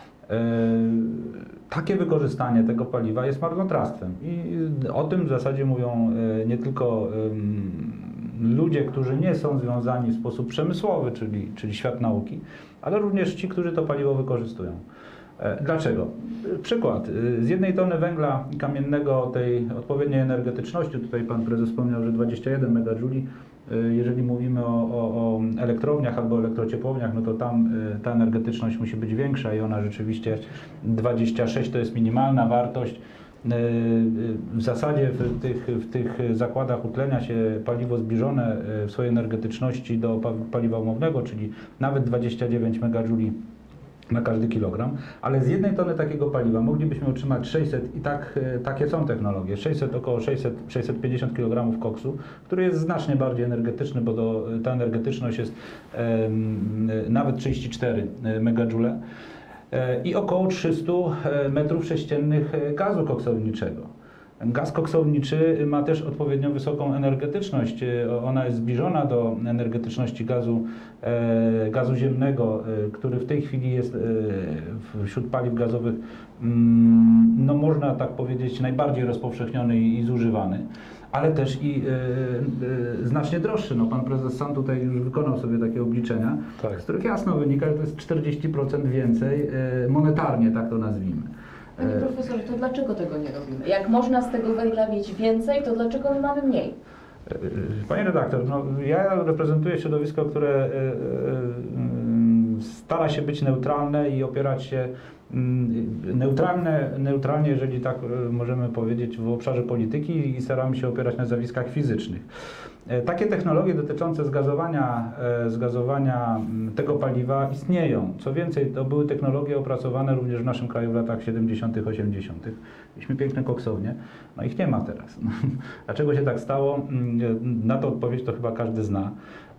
Takie wykorzystanie tego paliwa jest marnotrawstwem i o tym w zasadzie mówią nie tylko ludzie, którzy nie są związani w sposób przemysłowy, czyli świat nauki, ale również ci, którzy to paliwo wykorzystują. Dlaczego? Przykład. Z 1 tony węgla kamiennego tej odpowiedniej energetyczności, tutaj pan prezes wspomniał, że 21 megajouli, jeżeli mówimy o elektrowniach albo elektrociepłowniach, no to tam ta energetyczność musi być większa i ona rzeczywiście 26 to jest minimalna wartość. W zasadzie w tych zakładach utlenia się paliwo zbliżone w swojej energetyczności do paliwa umownego, czyli nawet 29 megajouli na każdy kilogram, ale z 1 tony takiego paliwa moglibyśmy otrzymać 600 i takie są technologie, około 650 kg koksu, który jest znacznie bardziej energetyczny, bo ta energetyczność jest nawet 34 megajoule i około 300 m3 gazu koksowniczego. Gaz koksowniczy ma też odpowiednio wysoką energetyczność. Ona jest zbliżona do energetyczności gazu ziemnego, który w tej chwili jest wśród paliw gazowych, no można tak powiedzieć, najbardziej rozpowszechniony i zużywany, ale też i znacznie droższy. No, pan prezes sam tutaj już wykonał sobie takie obliczenia, Tak. z których jasno wynika, że to jest 40% więcej monetarnie, tak to nazwijmy. Panie profesorze, to dlaczego tego nie robimy? Jak można z tego węgla mieć więcej, to dlaczego my mamy mniej? Panie redaktor, no, ja reprezentuję środowisko, które stara się być neutralne i opierać się neutralnie, jeżeli tak możemy powiedzieć, w obszarze polityki i staramy się opierać na zjawiskach fizycznych. Takie technologie dotyczące zgazowania tego paliwa istnieją. Co więcej, to były technologie opracowane również w naszym kraju w latach 70., 80. Mieliśmy piękne koksownie, no ich nie ma teraz. Dlaczego się tak stało? Na to odpowiedź to chyba każdy zna.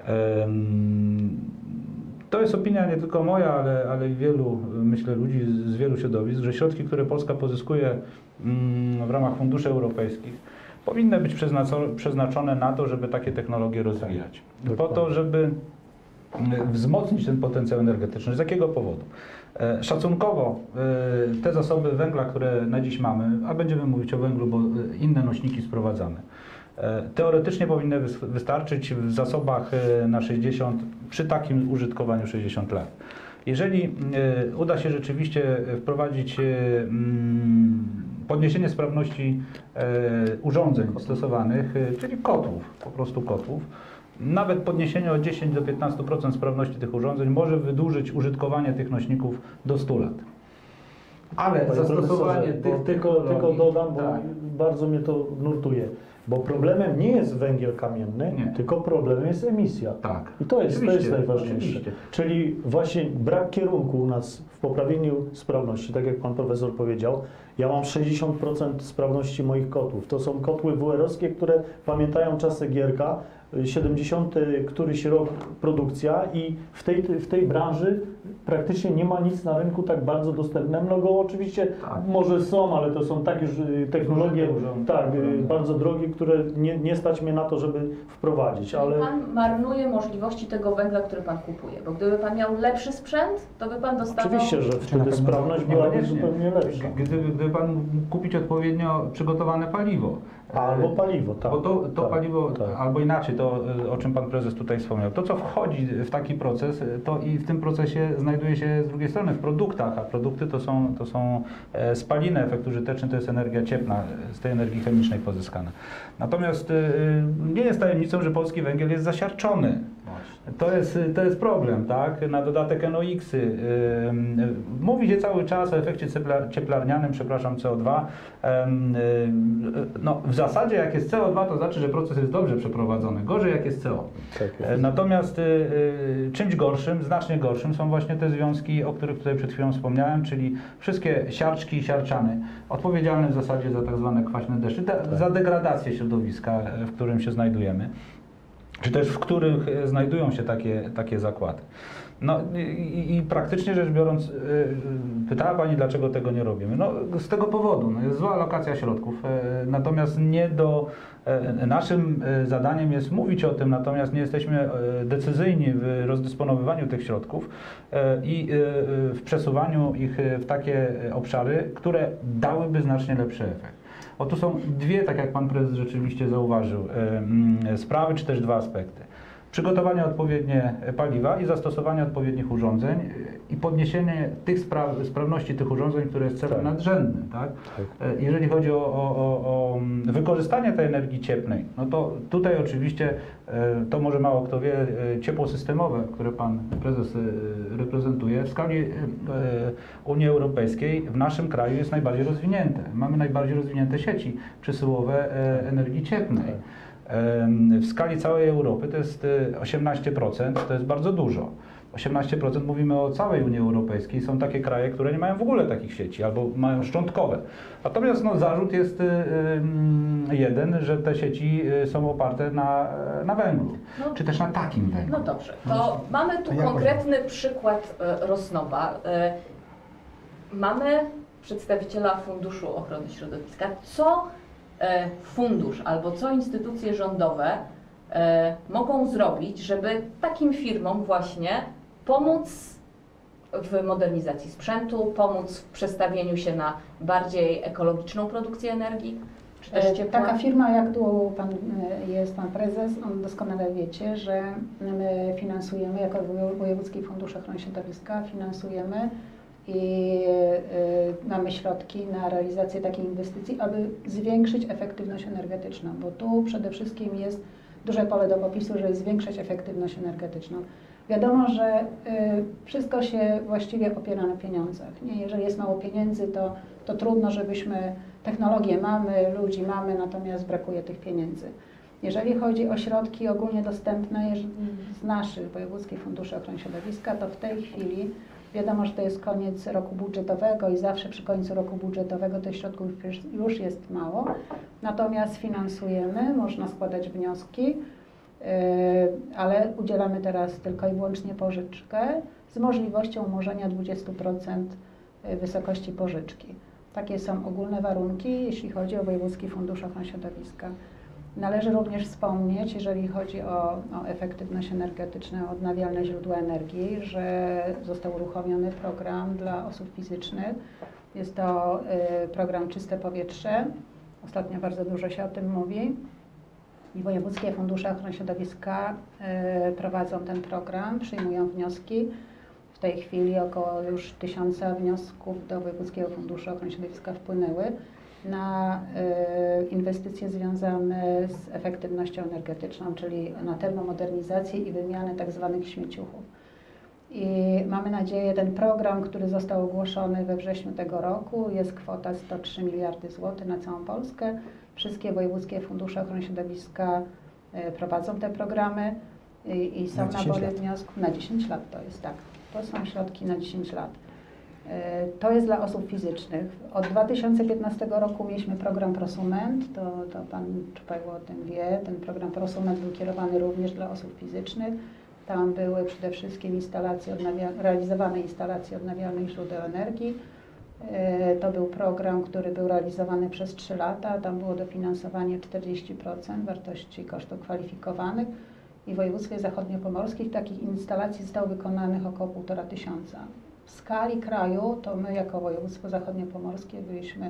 To jest opinia nie tylko moja, ale i wielu, myślę, ludzi z wielu środowisk, że środki, które Polska pozyskuje w ramach funduszy europejskich, powinny być przeznaczone na to, żeby takie technologie rozwijać. Po to, żeby wzmocnić ten potencjał energetyczny. Z jakiego powodu? Szacunkowo te zasoby węgla, które na dziś mamy, a będziemy mówić o węglu, bo inne nośniki sprowadzamy, teoretycznie powinny wystarczyć w zasobach na 60, przy takim użytkowaniu 60 lat. Jeżeli uda się rzeczywiście wprowadzić podniesienie sprawności urządzeń stosowanych, czyli kotłów, po prostu kotłów, nawet podniesienie o 10 do 15% sprawności tych urządzeń może wydłużyć użytkowanie tych nośników do 100 lat. Ale Panie zastosowanie profesorze, tych tylko dodam, bo tak. bardzo mnie to nurtuje. Bo problemem nie jest węgiel kamienny, Nie. tylko problemem jest emisja. Tak. I to jest Oczywiście, najważniejsze. oczywiście. Czyli właśnie brak kierunku u nas w poprawieniu sprawności, tak jak pan profesor powiedział. Ja mam 60% sprawności moich kotłów. To są kotły WR-owskie, które pamiętają czasy Gierka, 70 któryś rok produkcja i w tej branży praktycznie nie ma nic na rynku tak bardzo dostępnego. No go oczywiście może są, ale to są tak już technologie bardzo drogie, które nie stać mnie na to, żeby wprowadzić. Ale Pan marnuje możliwości tego węgla, który pan kupuje, bo gdyby pan miał lepszy sprzęt, to by pan dostawał... oczywiście, że wtedy sprawność byłaby Niekoniecznie. zupełnie lepsza. Gdyby pan mógł kupić odpowiednio przygotowane paliwo. Albo paliwo, tak. Bo to tak, paliwo, tak. albo inaczej, to o czym pan prezes tutaj wspomniał, to co wchodzi w taki proces, to i w tym procesie znajduje się z drugiej strony w produktach, a produkty to są spaliny, efekt użyteczny to jest energia cieplna, z tej energii chemicznej pozyskana. Natomiast nie jest tajemnicą, że polski węgiel jest zasiarczony. To jest problem, tak? Na dodatek NOx-y. Mówi się cały czas o efekcie cieplarnianym, przepraszam, CO2. No, w zasadzie jak jest CO2, to znaczy, że proces jest dobrze przeprowadzony. Gorzej jak jest CO. Tak jest. Natomiast czymś gorszym, znacznie gorszym są właśnie te związki, o których tutaj przed chwilą wspomniałem, czyli wszystkie siarczki i siarczany, odpowiedzialne w zasadzie za tak zwane kwaśne deszcze, za degradację środowiska, w którym się znajdujemy, czy też w których znajdują się takie zakłady. No i praktycznie rzecz biorąc, pytała Pani, dlaczego tego nie robimy. No z tego powodu, no, jest zła alokacja środków, natomiast naszym zadaniem jest mówić o tym, natomiast nie jesteśmy decyzyjni w rozdysponowywaniu tych środków i w przesuwaniu ich w takie obszary, które dałyby znacznie lepszy efekt. Oto są dwie, tak jak Pan Prezes rzeczywiście zauważył, sprawy, czy też dwa aspekty. Przygotowanie odpowiednie paliwa i zastosowanie odpowiednich urządzeń i podniesienie tych sprawności tych urządzeń, które jest celem nadrzędnym. Tak? Jeżeli chodzi o wykorzystanie tej energii cieplnej, no to tutaj oczywiście, to może mało kto wie, ciepło systemowe, które Pan Prezes reprezentuje, w skali Unii Europejskiej w naszym kraju jest najbardziej rozwinięte. Mamy najbardziej rozwinięte sieci przesyłowe energii cieplnej. W skali całej Europy to jest 18%, to jest bardzo dużo. 18% mówimy o całej Unii Europejskiej. Są takie kraje, które nie mają w ogóle takich sieci albo mają szczątkowe. Natomiast no, zarzut jest jeden, że te sieci są oparte na węglu, No. czy też na takim węglu. No dobrze, to mamy tu To ja konkretny przykład Rosnowa. Mamy przedstawiciela Funduszu Ochrony Środowiska. Co fundusz albo co instytucje rządowe mogą zrobić, żeby takim firmom właśnie pomóc w modernizacji sprzętu, pomóc w przestawieniu się na bardziej ekologiczną produkcję energii? Czy też ciepła? Taka firma, jak tu jest pan prezes, on doskonale wiecie, że my finansujemy, jako Wojewódzki Fundusz Ochrony Środowiska, finansujemy i mamy środki na realizację takiej inwestycji, aby zwiększyć efektywność energetyczną, bo tu przede wszystkim jest duże pole do popisu, żeby zwiększać efektywność energetyczną. Wiadomo, że wszystko się właściwie opiera na pieniądzach. Nie? Jeżeli jest mało pieniędzy, to trudno, żebyśmy technologię mamy, ludzi mamy, natomiast brakuje tych pieniędzy. Jeżeli chodzi o środki ogólnie dostępne z naszych wojewódzkich funduszy ochrony środowiska, to w tej chwili wiadomo, że to jest koniec roku budżetowego i zawsze przy końcu roku budżetowego tych środków już jest mało. Natomiast finansujemy, można składać wnioski, ale udzielamy teraz tylko i wyłącznie pożyczkę z możliwością umorzenia 20% wysokości pożyczki. Takie są ogólne warunki, jeśli chodzi o Wojewódzki Fundusz Ochrony Środowiska. Należy również wspomnieć, jeżeli chodzi o efektywność energetyczną, odnawialne źródła energii, że został uruchomiony program dla osób fizycznych. Jest to program Czyste Powietrze. Ostatnio bardzo dużo się o tym mówi. I Wojewódzkie Fundusze Ochrony Środowiska prowadzą ten program, przyjmują wnioski. W tej chwili około już 1000 wniosków do Wojewódzkiego Funduszu Ochrony Środowiska wpłynęły na inwestycje związane z efektywnością energetyczną, czyli na termomodernizację i wymianę tak zwanych śmieciuchów. I mamy nadzieję, ten program, który został ogłoszony we wrześniu tego roku, jest kwota 103 miliardy złotych na całą Polskę. Wszystkie wojewódzkie fundusze ochrony środowiska prowadzą te programy i są nabory wniosków na 10 lat. To jest tak. To są środki na 10 lat. To jest dla osób fizycznych. Od 2015 roku mieliśmy program Prosument, to pan Czupajło o tym wie. Ten program Prosument był kierowany również dla osób fizycznych. Tam były przede wszystkim realizowane instalacje odnawialnych źródeł energii. To był program, który był realizowany przez 3 lata. Tam było dofinansowanie 40% wartości kosztów kwalifikowanych. I w województwie zachodniopomorskim takich instalacji zostało wykonanych około 1500. W skali kraju to my jako województwo zachodniopomorskie byliśmy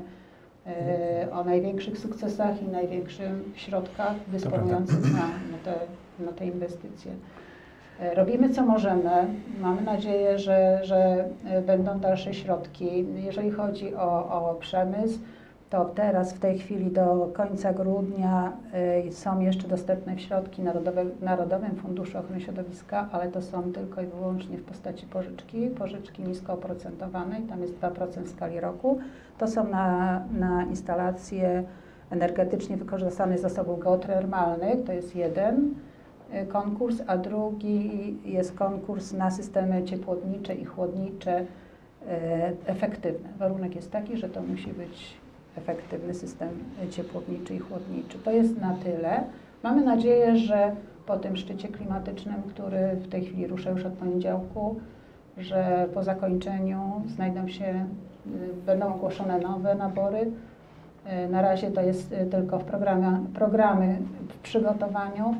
o największych sukcesach i największych środkach dysponujących na te inwestycje. Robimy co możemy. Mamy nadzieję, że będą dalsze środki. Jeżeli chodzi o przemysł, to teraz w tej chwili do końca grudnia są jeszcze dostępne środki w Narodowym Funduszu Ochrony Środowiska, ale to są tylko i wyłącznie w postaci pożyczki nisko oprocentowanej, tam jest 2% w skali roku. To są na instalacje energetycznie wykorzystane z zasobów geotermalnych, to jest jeden konkurs, a drugi jest konkurs na systemy ciepłownicze i chłodnicze efektywne. Warunek jest taki, że to musi być efektywny system ciepłowniczy i chłodniczy. To jest na tyle. Mamy nadzieję, że po tym szczycie klimatycznym, który w tej chwili rusza już od poniedziałku, że po zakończeniu będą ogłoszone nowe nabory. Na razie to jest tylko programy w przygotowaniu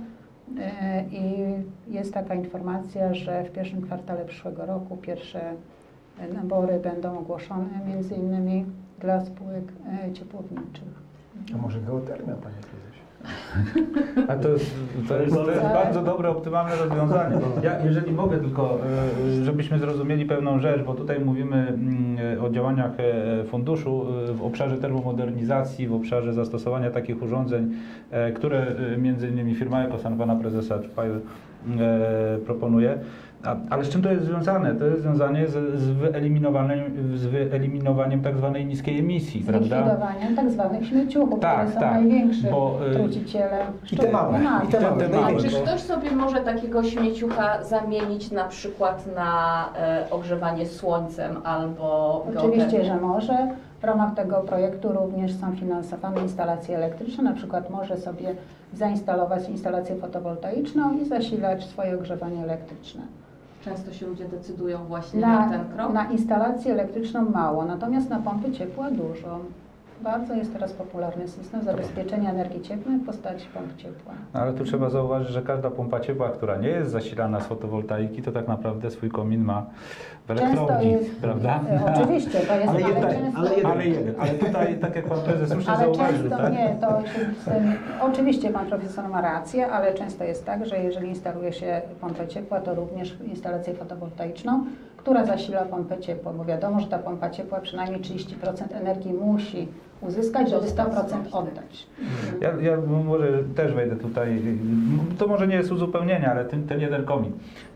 i jest taka informacja, że w pierwszym kwartale przyszłego roku pierwsze nabory będą ogłoszone między innymi dla spółek ciepłowniczych. A może geotermia, panie prezesie? A to jest bardzo dobre, optymalne rozwiązanie. Jeżeli mogę tylko, żebyśmy zrozumieli pewną rzecz, bo tutaj mówimy o działaniach funduszu w obszarze termomodernizacji, w obszarze zastosowania takich urządzeń, które między innymi firma Ekosan pana prezesa Czupajły proponuje. Ale z czym to jest związane? To jest związane z wyeliminowaniem tak zwanej niskiej emisji, Z prawda? likwidowaniem tak zwanych śmieciuchów, Tak, które są tak, największym bo, trucicielem I te małe, szczególnie i te małe. małe. Czy ktoś sobie może takiego śmieciucha zamienić na przykład na ogrzewanie słońcem albo Oczywiście, że może. W ramach tego projektu również są finansowane instalacje elektryczne. Na przykład może sobie zainstalować instalację fotowoltaiczną i zasilać swoje ogrzewanie elektryczne. Często się ludzie decydują właśnie na ten krok? Na instalację elektryczną mało, natomiast na pompy ciepła dużo. Bardzo jest teraz popularny system zabezpieczenia energii cieplnej w postaci pomp ciepła. Ale tu trzeba zauważyć, że każda pompa ciepła, która nie jest zasilana z fotowoltaiki, to tak naprawdę swój komin ma w elektrowni, prawda? Oczywiście, to jest Ale jeden. Ale tutaj, tak jak pan prezes słusznie ale zauważył, często tak? nie, to się z tym, oczywiście pan profesor ma rację, ale często jest tak, że jeżeli instaluje się pompę ciepła, to również instalację fotowoltaiczną, która zasila pompę ciepła, bo wiadomo, że ta pompa ciepła przynajmniej 30% energii musi uzyskać, żeby 100% oddać. Ja może też wejdę tutaj, to może nie jest uzupełnienie, ale ten jeden komin.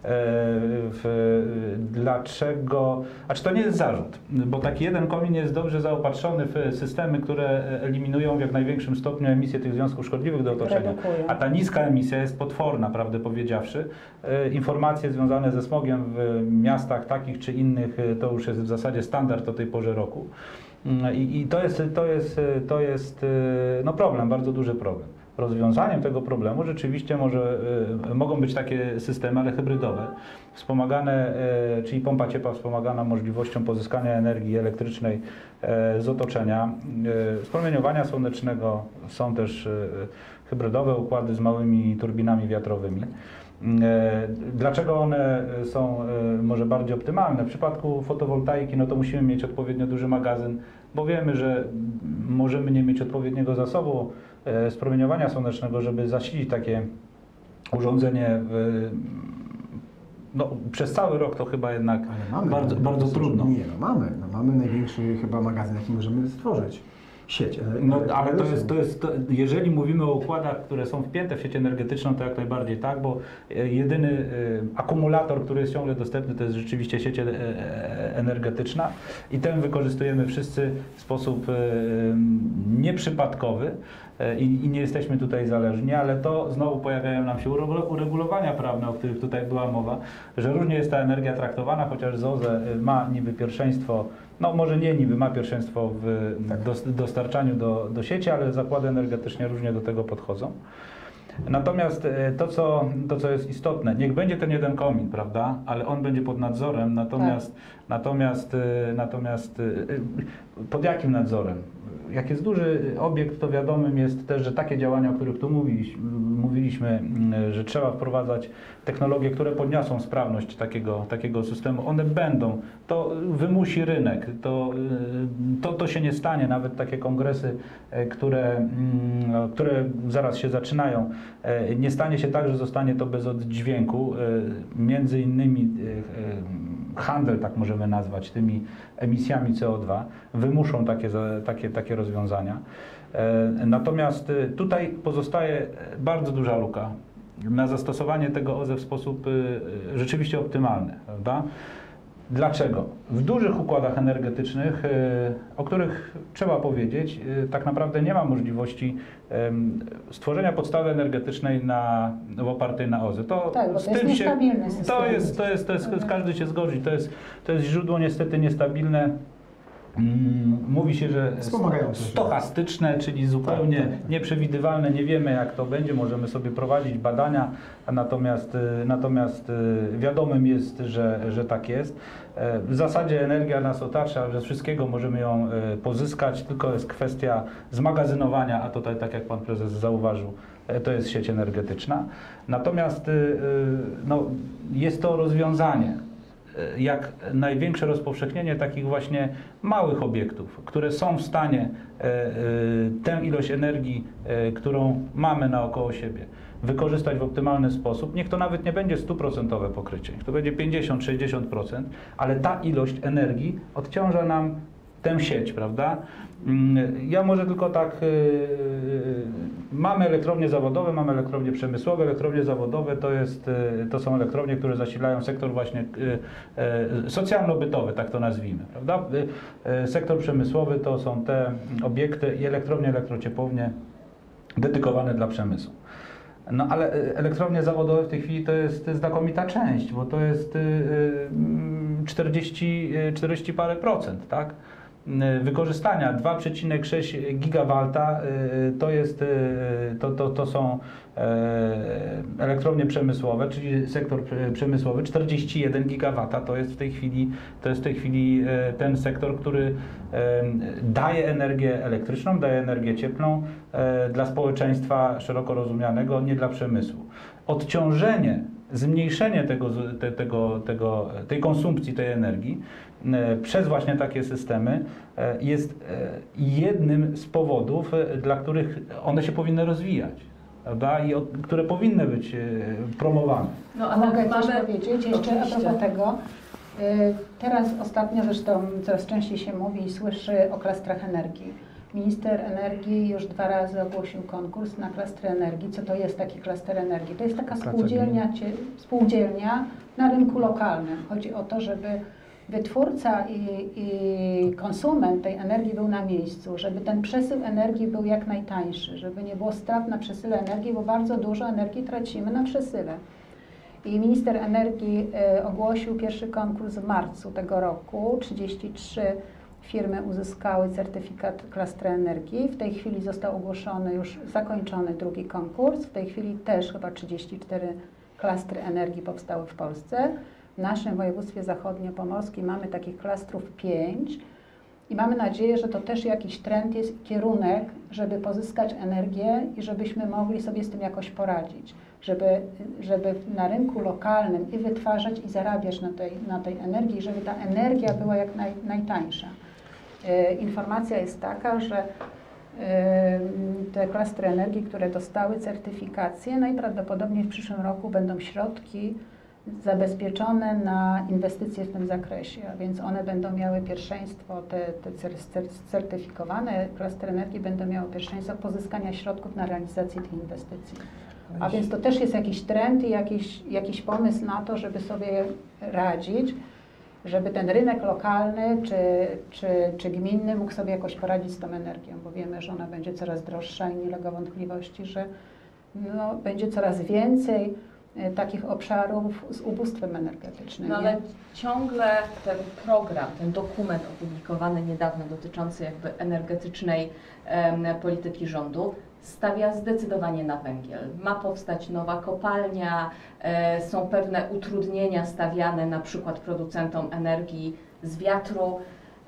Dlaczego, a czy to nie jest zarzut? Bo taki jeden komin jest dobrze zaopatrzony w systemy, które eliminują w jak największym stopniu emisję tych związków szkodliwych do otoczenia. Redukują. A ta niska emisja jest potworna, prawdę powiedziawszy. Informacje związane ze smogiem w miastach takich czy innych to już jest w zasadzie standard o tej porze roku. I to jest no problem, bardzo duży problem. Rozwiązaniem tego problemu rzeczywiście mogą być takie systemy, ale hybrydowe, wspomagane, czyli pompa ciepła wspomagana możliwością pozyskania energii elektrycznej z otoczenia, z promieniowania słonecznego. Są też hybrydowe układy z małymi turbinami wiatrowymi. Dlaczego one są może bardziej optymalne? W przypadku fotowoltaiki no to musimy mieć odpowiednio duży magazyn, bo wiemy, że możemy nie mieć odpowiedniego zasobu z promieniowania słonecznego, żeby zasilić takie urządzenie przez cały rok to chyba jednak bardzo trudno. Nie, mamy największy chyba magazyn, jaki możemy stworzyć. Sieć. No, ale jeżeli mówimy o układach, które są wpięte w sieć energetyczną, to jak najbardziej tak, bo jedyny akumulator, który jest ciągle dostępny, to jest rzeczywiście sieć energetyczna i ten wykorzystujemy wszyscy w sposób nieprzypadkowy i nie jesteśmy tutaj zależni, ale to znowu pojawiają nam się uregulowania prawne, o których tutaj była mowa, że różnie jest ta energia traktowana, chociaż ZOZE ma niby pierwszeństwo, no może nie niby, ma pierwszeństwo w dostarczaniu do sieci, ale zakłady energetyczne różnie do tego podchodzą. Natomiast to, co jest istotne, niech będzie ten jeden komin, prawda, ale on będzie pod nadzorem, natomiast pod jakim nadzorem? Jak jest duży obiekt, to wiadomym jest też, że takie działania, o których tu mówiliśmy, że trzeba wprowadzać technologie, które podniosą sprawność takiego systemu, one będą, to wymusi rynek, to się nie stanie, nawet takie kongresy, które zaraz się zaczynają, nie stanie się tak, że zostanie to bez oddźwięku, między innymi handel, tak możemy nazwać, tymi emisjami CO2, wymuszą takie rozwiązania. Natomiast tutaj pozostaje bardzo duża luka na zastosowanie tego OZE w sposób rzeczywiście optymalny, prawda? Dlaczego? W dużych układach energetycznych, o których trzeba powiedzieć, tak naprawdę nie ma możliwości stworzenia podstawy energetycznej opartej na OZE. Tak, bo to jest niestabilny system. Każdy się zgodzi, to jest źródło niestety niestabilne. Mówi się, że stochastyczne, czyli zupełnie nieprzewidywalne, nie wiemy jak to będzie, możemy sobie prowadzić badania, natomiast wiadomym jest, że tak jest. W zasadzie energia nas otacza, że z wszystkiego możemy ją pozyskać, tylko jest kwestia zmagazynowania, a tutaj, tak jak pan prezes zauważył, to jest sieć energetyczna. Natomiast jest to rozwiązanie. Jak największe rozpowszechnienie takich właśnie małych obiektów, które są w stanie tę ilość energii, którą mamy naokoło siebie, wykorzystać w optymalny sposób. Niech to nawet nie będzie 100% pokrycie, niech to będzie 50-60%, ale ta ilość energii odciąża nam tę sieć, prawda? Ja może tylko tak, mamy elektrownie zawodowe, mamy elektrownie przemysłowe. Elektrownie zawodowe to są elektrownie, które zasilają sektor właśnie socjalno-bytowy, tak to nazwijmy, prawda? Sektor przemysłowy to są te obiekty i elektrownie, elektrociepłownie dedykowane dla przemysłu. No ale elektrownie zawodowe w tej chwili to jest znakomita część, bo to jest 40 parę procent, tak? Wykorzystania 2,6 gigawalta to są elektrownie przemysłowe, czyli sektor przemysłowy. 41 gigawata to jest w tej chwili ten sektor, który daje energię elektryczną, daje energię cieplną dla społeczeństwa szeroko rozumianego, nie dla przemysłu. Odciążenie, zmniejszenie tej konsumpcji tej energii przez właśnie takie systemy jest jednym z powodów, dla których one się powinny rozwijać, prawda? I które powinny być promowane. No, a mogę coś powiedzieć jeszcze a propos tego. Teraz ostatnio zresztą coraz częściej się mówi i słyszy o klastrach energii. Minister energii już 2 razy ogłosił konkurs na klastry energii. Co to jest taki klaster energii? To jest taka spółdzielnia na rynku lokalnym. Chodzi o to, żeby wytwórca i konsument tej energii był na miejscu, żeby ten przesył energii był jak najtańszy, żeby nie było strat na przesyle energii, bo bardzo dużo energii tracimy na przesyle. I minister energii ogłosił pierwszy konkurs w marcu tego roku. 33 firmy uzyskały certyfikat klastra energii. W tej chwili został ogłoszony, już zakończony drugi konkurs. W tej chwili też chyba 34 klastry energii powstały w Polsce. W naszym województwie zachodniopomorskim mamy takich klastrów 5 i mamy nadzieję, że to też jakiś trend jest, kierunek, żeby pozyskać energię i żebyśmy mogli sobie z tym jakoś poradzić. Żeby na rynku lokalnym i wytwarzać i zarabiać na tej energii, żeby ta energia była jak najtańsza. Informacja jest taka, że te klastry energii, które dostały certyfikację, najprawdopodobniej w przyszłym roku będą środki zabezpieczone na inwestycje w tym zakresie, a więc one będą miały pierwszeństwo, te certyfikowane klastry energii będą miały pierwszeństwo pozyskania środków na realizację tych inwestycji. A więc to też jest jakiś trend i jakiś pomysł na to, żeby sobie radzić, żeby ten rynek lokalny czy gminny mógł sobie jakoś poradzić z tą energią, bo wiemy, że ona będzie coraz droższa i nie ulega wątpliwości, że no, będzie coraz więcej takich obszarów z ubóstwem energetycznym. No ale ciągle ten program, ten dokument opublikowany niedawno dotyczący jakby energetycznej polityki rządu stawia zdecydowanie na węgiel. Ma powstać nowa kopalnia, są pewne utrudnienia stawiane na przykład producentom energii z wiatru.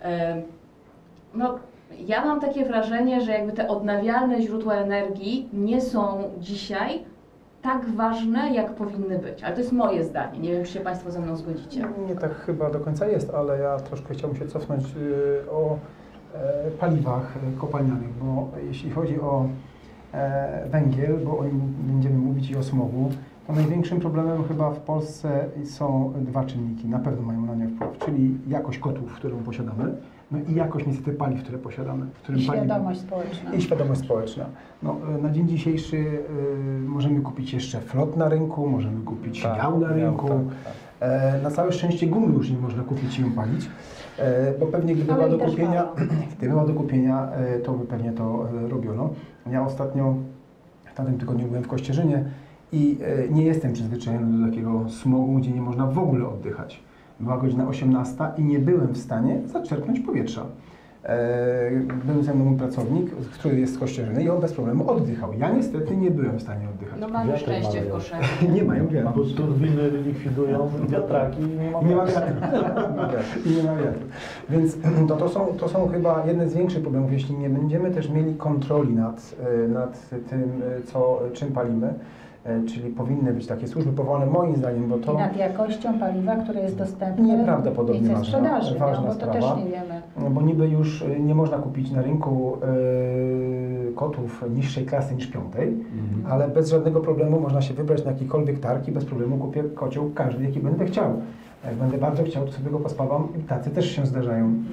No, ja mam takie wrażenie, że jakby te odnawialne źródła energii nie są dzisiaj tak ważne, jak powinny być. Ale to jest moje zdanie. Nie wiem, czy się Państwo ze mną zgodzicie. Nie tak chyba do końca jest, ale ja troszkę chciałbym się cofnąć o paliwach kopalnianych, bo jeśli chodzi o węgiel, bo o nim będziemy mówić i o smogu, to największym problemem chyba w Polsce są 2 czynniki, na pewno mają na nie wpływ, czyli jakość kotłów, którą posiadamy, no i jakość niestety paliw, które posiadamy. I świadomość społeczna. I świadomość społeczna. No, na dzień dzisiejszy możemy kupić jeszcze flot na rynku, możemy kupić miał na rynku. Na całe szczęście gumy już nie można kupić i ją palić, bo pewnie gdyby była do kupienia, to by pewnie to robiono. Ja ostatnio w tamtym tygodniu byłem w Kościerzynie i nie jestem przyzwyczajony do takiego smogu, gdzie nie można w ogóle oddychać. Była godzina 18 i nie byłem w stanie zaczerpnąć powietrza. Był ze mną mój pracownik, który jest z Kościerzyny i on bez problemu oddychał. Ja niestety nie byłem w stanie oddychać. No mamy szczęście w Koszalinie. Nie mają wiatru. Bo turbiny likwidują wiatraki i nie ma wiatru. Nie ma wiatru. Więc to są chyba jedne z większych problemów, jeśli nie będziemy też mieli kontroli nad tym, czym palimy. Czyli powinny być takie służby powołane moim zdaniem, bo to... I nad jakością paliwa, które jest dostępne nieprawdopodobnie w sprzedaży, ważna bo sprawa, to też nie wiemy. Bo niby już nie można kupić na rynku kotłów niższej klasy niż 5, ale bez żadnego problemu można się wybrać na jakikolwiek targ i bez problemu kupię kocioł każdy, jaki będę chciał. Jak będę bardzo chciał, to sobie go pospawam i tacy też się zdarzają.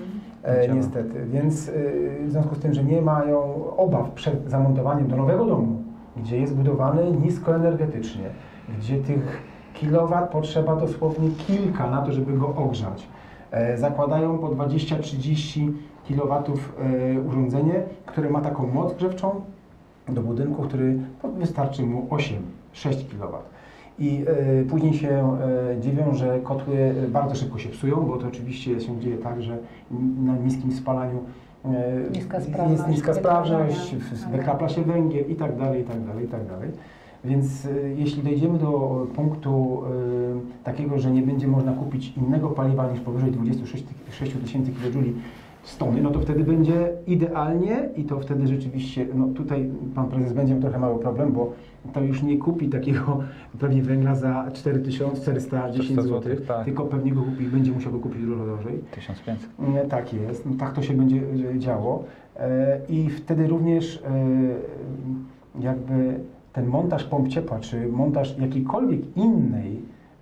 działa. niestety. Więc w związku z tym, że nie mają obaw przed zamontowaniem do nowego domu, gdzie jest budowany niskoenergetycznie, gdzie tych kilowat potrzeba dosłownie kilka na to, żeby go ogrzać. Zakładają po 20-30 kW urządzenie, które ma taką moc grzewczą do budynku, który wystarczy mu 8-6 kW. I później się dziwią, że kotły bardzo szybko się psują, bo to oczywiście się dzieje tak, że na niskim spalaniu jest niska sprawność, wykrapla się węgiel i tak dalej, i tak dalej, i tak dalej. Więc jeśli dojdziemy do punktu takiego, że nie będzie można kupić innego paliwa niż powyżej 26 tysięcy kJ z tony, no to wtedy będzie idealnie i to wtedy rzeczywiście, no tutaj pan prezes będzie miał trochę mały problem, bo to już nie kupi takiego pewnie węgla za 4410 zł, tak. tylko pewnie go kupi, będzie musiał go kupić dużo drożej. 1500. Tak jest, no tak to się będzie działo i wtedy również jakby ten montaż pomp ciepła, czy montaż jakiejkolwiek innej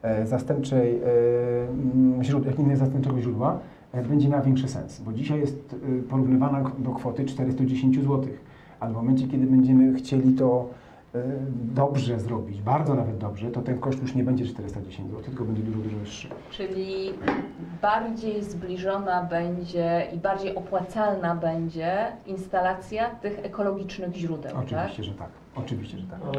zastępczego źródła będzie miał większy sens, bo dzisiaj jest porównywana do kwoty 410 zł, ale w momencie, kiedy będziemy chcieli to dobrze zrobić, bardzo nawet dobrze, to ten koszt już nie będzie 410 zł, tylko będzie dużo, dużo wyższy. Czyli bardziej zbliżona będzie i bardziej opłacalna będzie instalacja tych ekologicznych źródeł, Oczywiście, tak? że tak. Oczywiście, że tak. Ale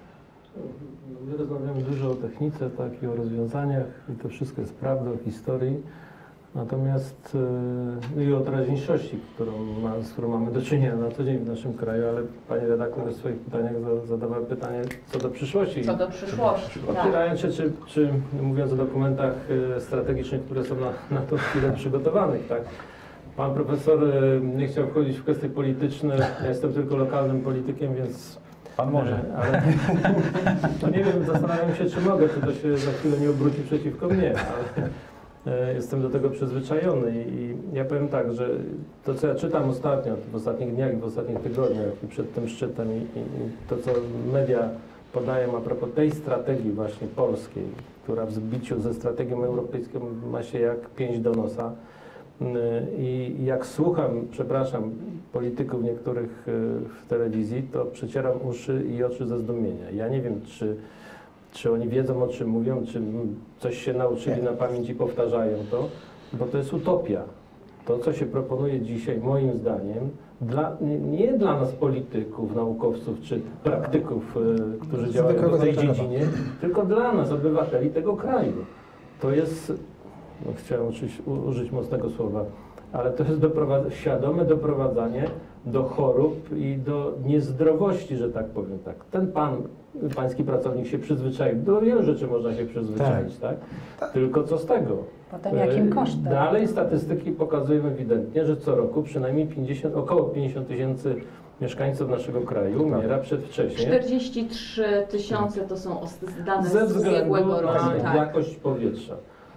my rozmawiamy dużo o technice, tak, i o rozwiązaniach i to wszystko jest prawda, o historii. Natomiast i o teraźniejszości, z którą mamy do czynienia na co dzień w naszym kraju, ale pani redaktor w swoich pytaniach zadawała pytanie co do przyszłości. Co do przyszłości, tak. Otwierając się, czy mówiąc o dokumentach strategicznych, które są na tą chwilę przygotowanych, tak? Pan profesor nie chciał wchodzić w kwestie polityczne, ja jestem tylko lokalnym politykiem, więc... Pan może. Ale no nie wiem, zastanawiam się, czy mogę, czy to się za chwilę nie obróci przeciwko mnie, ale jestem do tego przyzwyczajony i ja powiem tak, że to, co ja czytam ostatnio, w ostatnich dniach i w ostatnich tygodniach i przed tym szczytem i to, co media podają a propos tej strategii właśnie polskiej, która w zbiciu ze strategią europejską ma się jak pięść do nosa. I jak słucham, przepraszam, polityków niektórych w telewizji, to przecieram uszy i oczy ze zdumienia. Ja nie wiem, czy oni wiedzą, o czym mówią, czy coś się nauczyli na pamięć i powtarzają to, bo to jest utopia. To, co się proponuje dzisiaj, moim zdaniem, nie dla nas polityków, naukowców czy praktyków, którzy działają w tej dziedzinie, tylko dla nas, obywateli tego kraju. To jest, no chciałem użyć mocnego słowa, ale to jest świadome doprowadzanie do chorób i do niezdrowości, że tak powiem. Tak. Ten pański pracownik się przyzwyczaił. Do wielu rzeczy można się przyzwyczaić, tak? Tylko co z tego? Potem jakim kosztem? Dalej statystyki pokazują ewidentnie, że co roku przynajmniej około 50 tysięcy mieszkańców naszego kraju umiera przedwcześnie. 43 tysiące to są dane ze z względu ubiegłego roku. na jakość powietrza.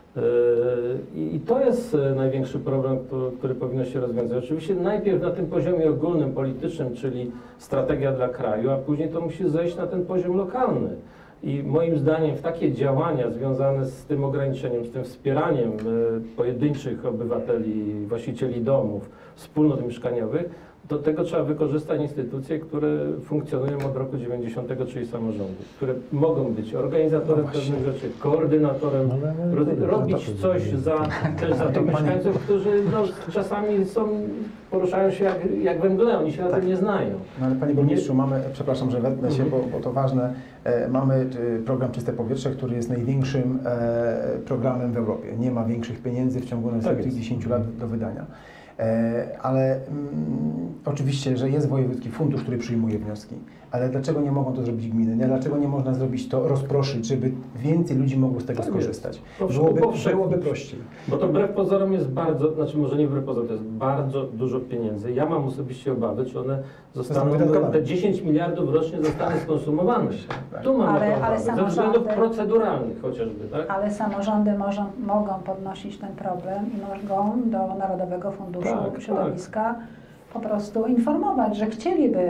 I to jest największy problem, który powinno się rozwiązać. Oczywiście najpierw na tym poziomie ogólnym, politycznym, czyli strategia dla kraju, a później to musi zejść na ten poziom lokalny. I moim zdaniem w takie działania związane z tym ograniczeniem, z tym wspieraniem pojedynczych obywateli, właścicieli domów, wspólnot mieszkaniowych, do tego trzeba wykorzystać instytucje, które funkcjonują od roku 90, czyli samorządy, które mogą być organizatorem pewnych rzeczy, koordynatorem, robić coś też za tych mieszkańców, którzy czasami poruszają się jak we mgle, oni się na tym nie znają. No ale panie burmistrzu, mamy, przepraszam, że wetnę się, bo to ważne, mamy program Czyste Powietrze, który jest największym programem w Europie. Nie ma większych pieniędzy w ciągu następnych 10 lat do wydania. Ale oczywiście, że jest wojewódzki fundusz, który przyjmuje wnioski, ale dlaczego nie mogą to zrobić gminy? Dlaczego nie można zrobić to, rozproszyć, żeby więcej ludzi mogło z tego skorzystać? Byłoby prościej. Bo to wbrew pozorom jest bardzo, znaczy może nie wbrew pozorom, to jest bardzo dużo pieniędzy. Ja mam osobiście obawy, czy one zostaną, te 10 miliardów rocznie zostaną skonsumowane. Tu mam obawy, ze względów proceduralnych chociażby, tak? Ale samorządy mogą podnosić ten problem i mogą do Narodowego Funduszu Środowiska po prostu informować, że chcieliby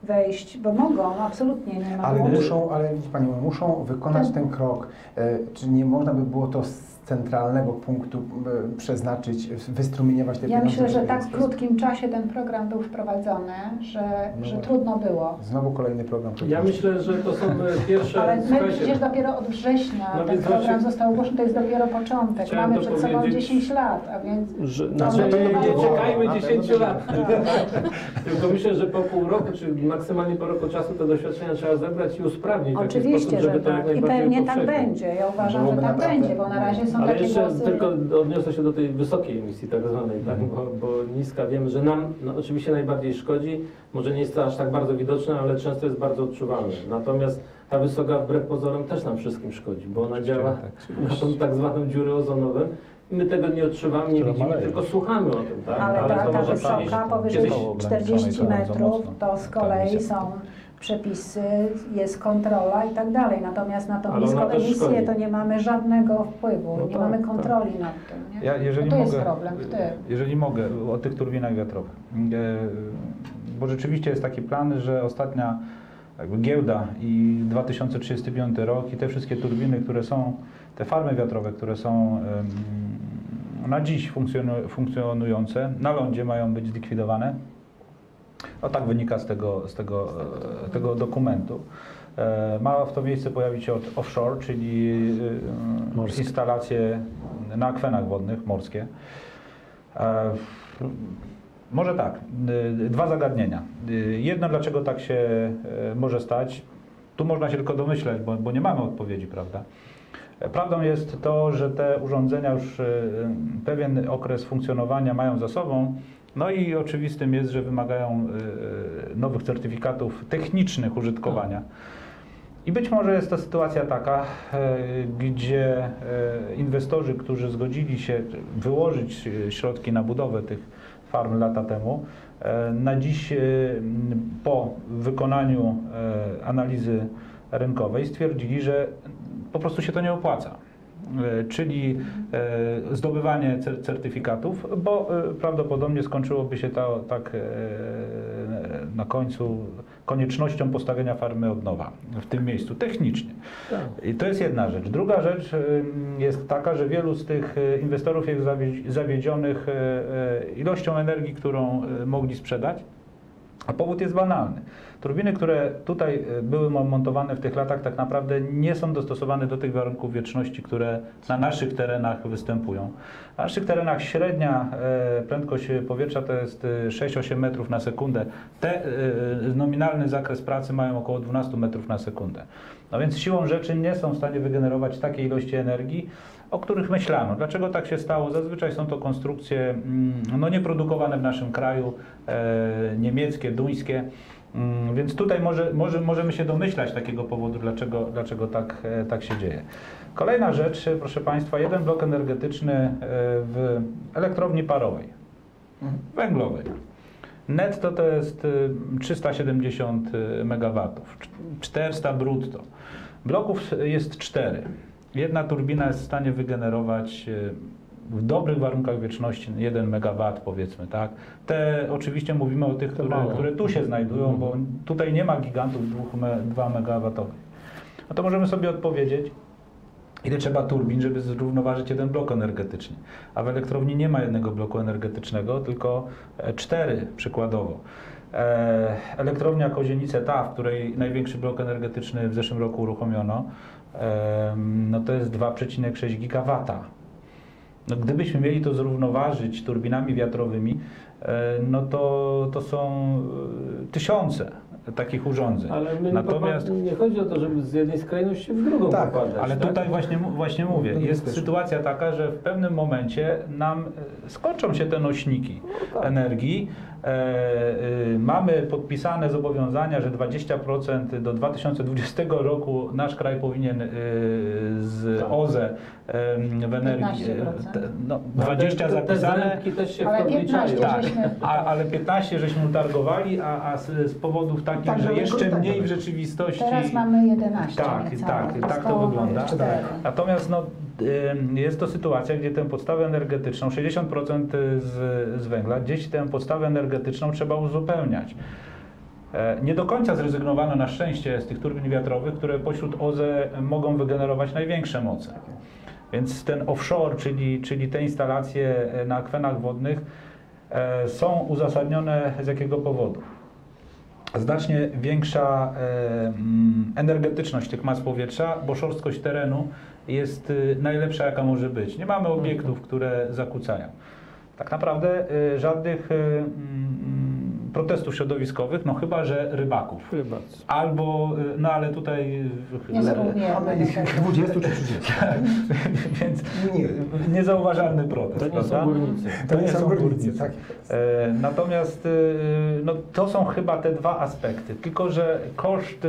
wejść, bo mogą, absolutnie nie ma. Ale widzi Pani, muszą wykonać ten krok. Czy nie można by było to z centralnego punktu przeznaczyć, wystrumieniować te Ja pieniądze? myślę, że w tak w ten sposób? krótkim czasie ten program był wprowadzony, że trudno było. Znowu kolejny program. Ja myślę, że to są pierwsze... Ale my słuchajcie, przecież dopiero od września No ten więc program właśnie- został ogłoszony, to jest dopiero początek. Chciałem Mamy to przed sobą powiedzieć, 10 lat, a więc... Znaczy, nie czekajmy Na 10 pewno lat. Tylko myślę, że po pół roku, czy maksymalnie po roku czasu te doświadczenia trzeba zebrać i usprawnić w jakiś Oczywiście, sposób, że żeby to jak tak. I najbardziej pewnie tak upowszechnić. będzie. Ja uważam, że Byłoby tak naprawdę- będzie, bo na razie są Ale takie jeszcze głosy... tylko odniosę się do tej wysokiej emisji tak zwanej, tak? Bo niska wiemy, że nam oczywiście najbardziej szkodzi, może nie jest to aż tak bardzo widoczne, ale często jest bardzo odczuwalne. Natomiast ta wysoka wbrew pozorom też nam wszystkim szkodzi, bo ona działa na tą tak zwaną dziurę ozonową. My tego nie odczuwamy, nie Która widzimy, maleje. tylko słuchamy o tym, tak? Ale to ta może wysoka przynieść powyżej kiedyś... 40 metrów to z kolei są przepisy, jest kontrola i tak dalej. Natomiast na tą Ale ona niską też emisję szkodzi. to nie mamy żadnego wpływu, No nie tak, mamy tak. kontroli nad tym. Nie? Jeżeli to jest mogę, problem w tym. Jeżeli mogę, o tych turbinach wiatrowych. Bo rzeczywiście jest taki plan, że ostatnia jakby giełda i 2035 rok i te wszystkie turbiny, które są, te farmy wiatrowe, które są na dziś funkcjonujące, na lądzie mają być zlikwidowane. No tak wynika z tego dokumentu. Ma w to miejsce pojawić się offshore, czyli Morskie. instalacje na akwenach wodnych, morskie. Może tak, dwa zagadnienia. Jedno, dlaczego tak się może stać. Tu można się tylko domyśleć, bo nie mamy odpowiedzi, prawda? Prawdą jest to, że te urządzenia już pewien okres funkcjonowania mają za sobą. No i oczywistym jest, że wymagają nowych certyfikatów technicznych użytkowania. I być może jest to sytuacja taka, gdzie inwestorzy, którzy zgodzili się wyłożyć środki na budowę tych farm lata temu, na dziś po wykonaniu analizy rynkowej stwierdzili, że po prostu się to nie opłaca. Czyli zdobywanie certyfikatów, bo prawdopodobnie skończyłoby się to tak na końcu koniecznością postawienia farmy od nowa w tym miejscu technicznie. I to jest jedna rzecz. Druga rzecz jest taka, że wielu z tych inwestorów jest zawiedzionych ilością energii, którą mogli sprzedać. A powód jest banalny. Turbiny, które tutaj były montowane w tych latach, tak naprawdę nie są dostosowane do tych warunków wieczności, które na naszych terenach występują. Na naszych terenach średnia prędkość powietrza to jest 6-8 metrów na sekundę. Te nominalny zakres pracy mają około 12 metrów na sekundę. No więc siłą rzeczy nie są w stanie wygenerować takiej ilości energii, o których myślano. Dlaczego tak się stało? Zazwyczaj są to konstrukcje nieprodukowane w naszym kraju, niemieckie, duńskie. Więc tutaj możemy się domyślać takiego powodu, dlaczego tak się dzieje. Kolejna rzecz, proszę Państwa, jeden blok energetyczny w elektrowni parowej, węglowej. Netto to jest 370 MW, 400 brutto. Bloków jest 4. Jedna turbina jest w stanie wygenerować w dobrych warunkach wieczności 1 MW powiedzmy, tak? Te oczywiście mówimy o tych, które tu się znajdują, bo tutaj nie ma gigantów 2 MW. No to możemy sobie odpowiedzieć, ile trzeba turbin, żeby zrównoważyć jeden blok energetyczny. A w elektrowni nie ma jednego bloku energetycznego, tylko 4 przykładowo. Elektrownia Kozienice, w której największy blok energetyczny w zeszłym roku uruchomiono, no to jest 2,6 GW. No gdybyśmy mieli to zrównoważyć turbinami wiatrowymi, no to są tysiące takich urządzeń. Ale Natomiast nie chodzi o to, żeby z jednej skrajności w drugą popadać. ale tak? tutaj właśnie mówię, jest sytuacja taka, że w pewnym momencie nam skończą się te nośniki energii. Mamy podpisane zobowiązania, że 20% do 2020 roku nasz kraj powinien z OZE w energii. 15%. 20 te zapisane. zarębki też się w Ale to 15 wliczają. żeśmy... Ale 15 żeśmy utargowali, a z powodów takich, Tak, że żeby jeszcze tak mniej w było. rzeczywistości. Teraz mamy 11 Tak, niecałe. tak to wygląda. 4. Natomiast jest to sytuacja, gdzie tę podstawę energetyczną, 60% z węgla, gdzieś tę podstawę energetyczną trzeba uzupełniać. Nie do końca zrezygnowano na szczęście z tych turbin wiatrowych, które pośród OZE mogą wygenerować największe moce. Więc ten offshore, czyli te instalacje na akwenach wodnych są uzasadnione z jakiego powodu? Znacznie większa energetyczność tych mas powietrza, bo szorstkość terenu jest najlepsza jaka może być. Nie mamy obiektów, które zakłócają. Tak naprawdę żadnych protestów środowiskowych, no chyba że rybaków. Albo, no ale tutaj... Nie Mamy ich 20 czy 30. Więc niezauważalny protest. To nie są górnicy. To nie są górnicy, tak. Natomiast no, to są chyba te dwa aspekty. Tylko że koszt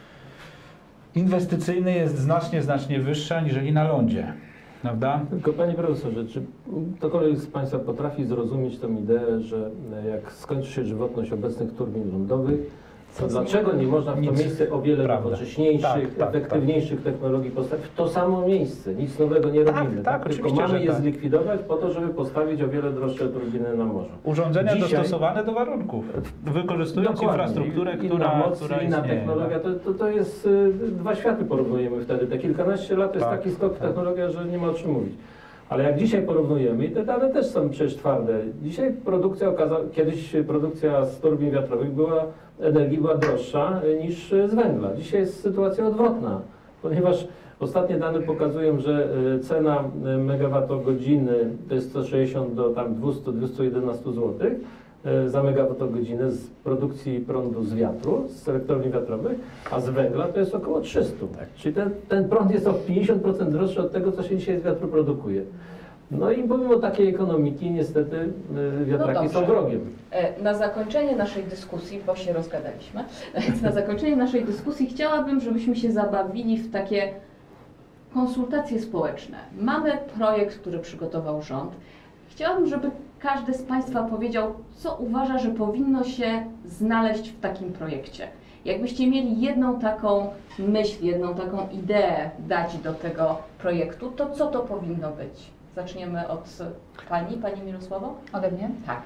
inwestycyjny jest znacznie wyższy aniżeli na lądzie. Prawda? Tylko panie profesorze, czy ktokolwiek z państwa potrafi zrozumieć tę ideę, że jak skończy się żywotność obecnych turbin lądowych, to dlaczego nie można w to Nic. miejsce o wiele Prawda. nowocześniejszych, Tak, efektywniejszych technologii postawić w to samo miejsce? Nic nowego nie robimy. tak, Tylko oczywiście, mamy że je tak. zlikwidować po to, żeby postawić o wiele droższe turbiny na morzu. Urządzenia Dzisiaj- dostosowane do warunków, wykorzystując Dokładnie. infrastrukturę, Inna moc, która inna istnieje. technologia, to jest dwa światy porównujemy wtedy. Te kilkanaście lat to jest Tak, taki skok w tak. technologię, że nie ma o czym mówić. Ale jak dzisiaj porównujemy, i te dane też są przecież twarde, dzisiaj kiedyś produkcja z turbin wiatrowych energii była droższa niż z węgla. Dzisiaj jest sytuacja odwrotna, ponieważ ostatnie dane pokazują, że cena megawattogodziny to jest 160 do tam 200-211 zł za megawattogodzinę z produkcji prądu z wiatru, z elektrowni wiatrowych, a z węgla to jest około 300. Czyli ten prąd jest o 50% droższy od tego, co się dzisiaj z wiatru produkuje. No i pomimo takiej ekonomiki niestety wiatraki są wrogiem. Na zakończenie naszej dyskusji, bo się rozgadaliśmy, więc na zakończenie naszej dyskusji chciałabym, żebyśmy się zabawili w takie konsultacje społeczne. Mamy projekt, który przygotował rząd. Chciałabym, żeby każdy z Państwa powiedział, co uważa, że powinno się znaleźć w takim projekcie. Jakbyście mieli jedną taką myśl, jedną taką ideę dać do tego projektu, to co to powinno być? Zaczniemy od Pani Mirosławo? Ode mnie? Tak.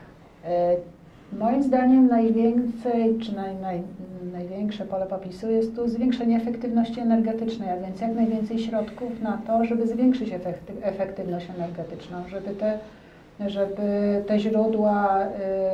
Moim zdaniem najwięcej, czy największe pole popisu jest tu zwiększenie efektywności energetycznej, a więc jak najwięcej środków na to, żeby zwiększyć efektywność energetyczną, żeby te źródła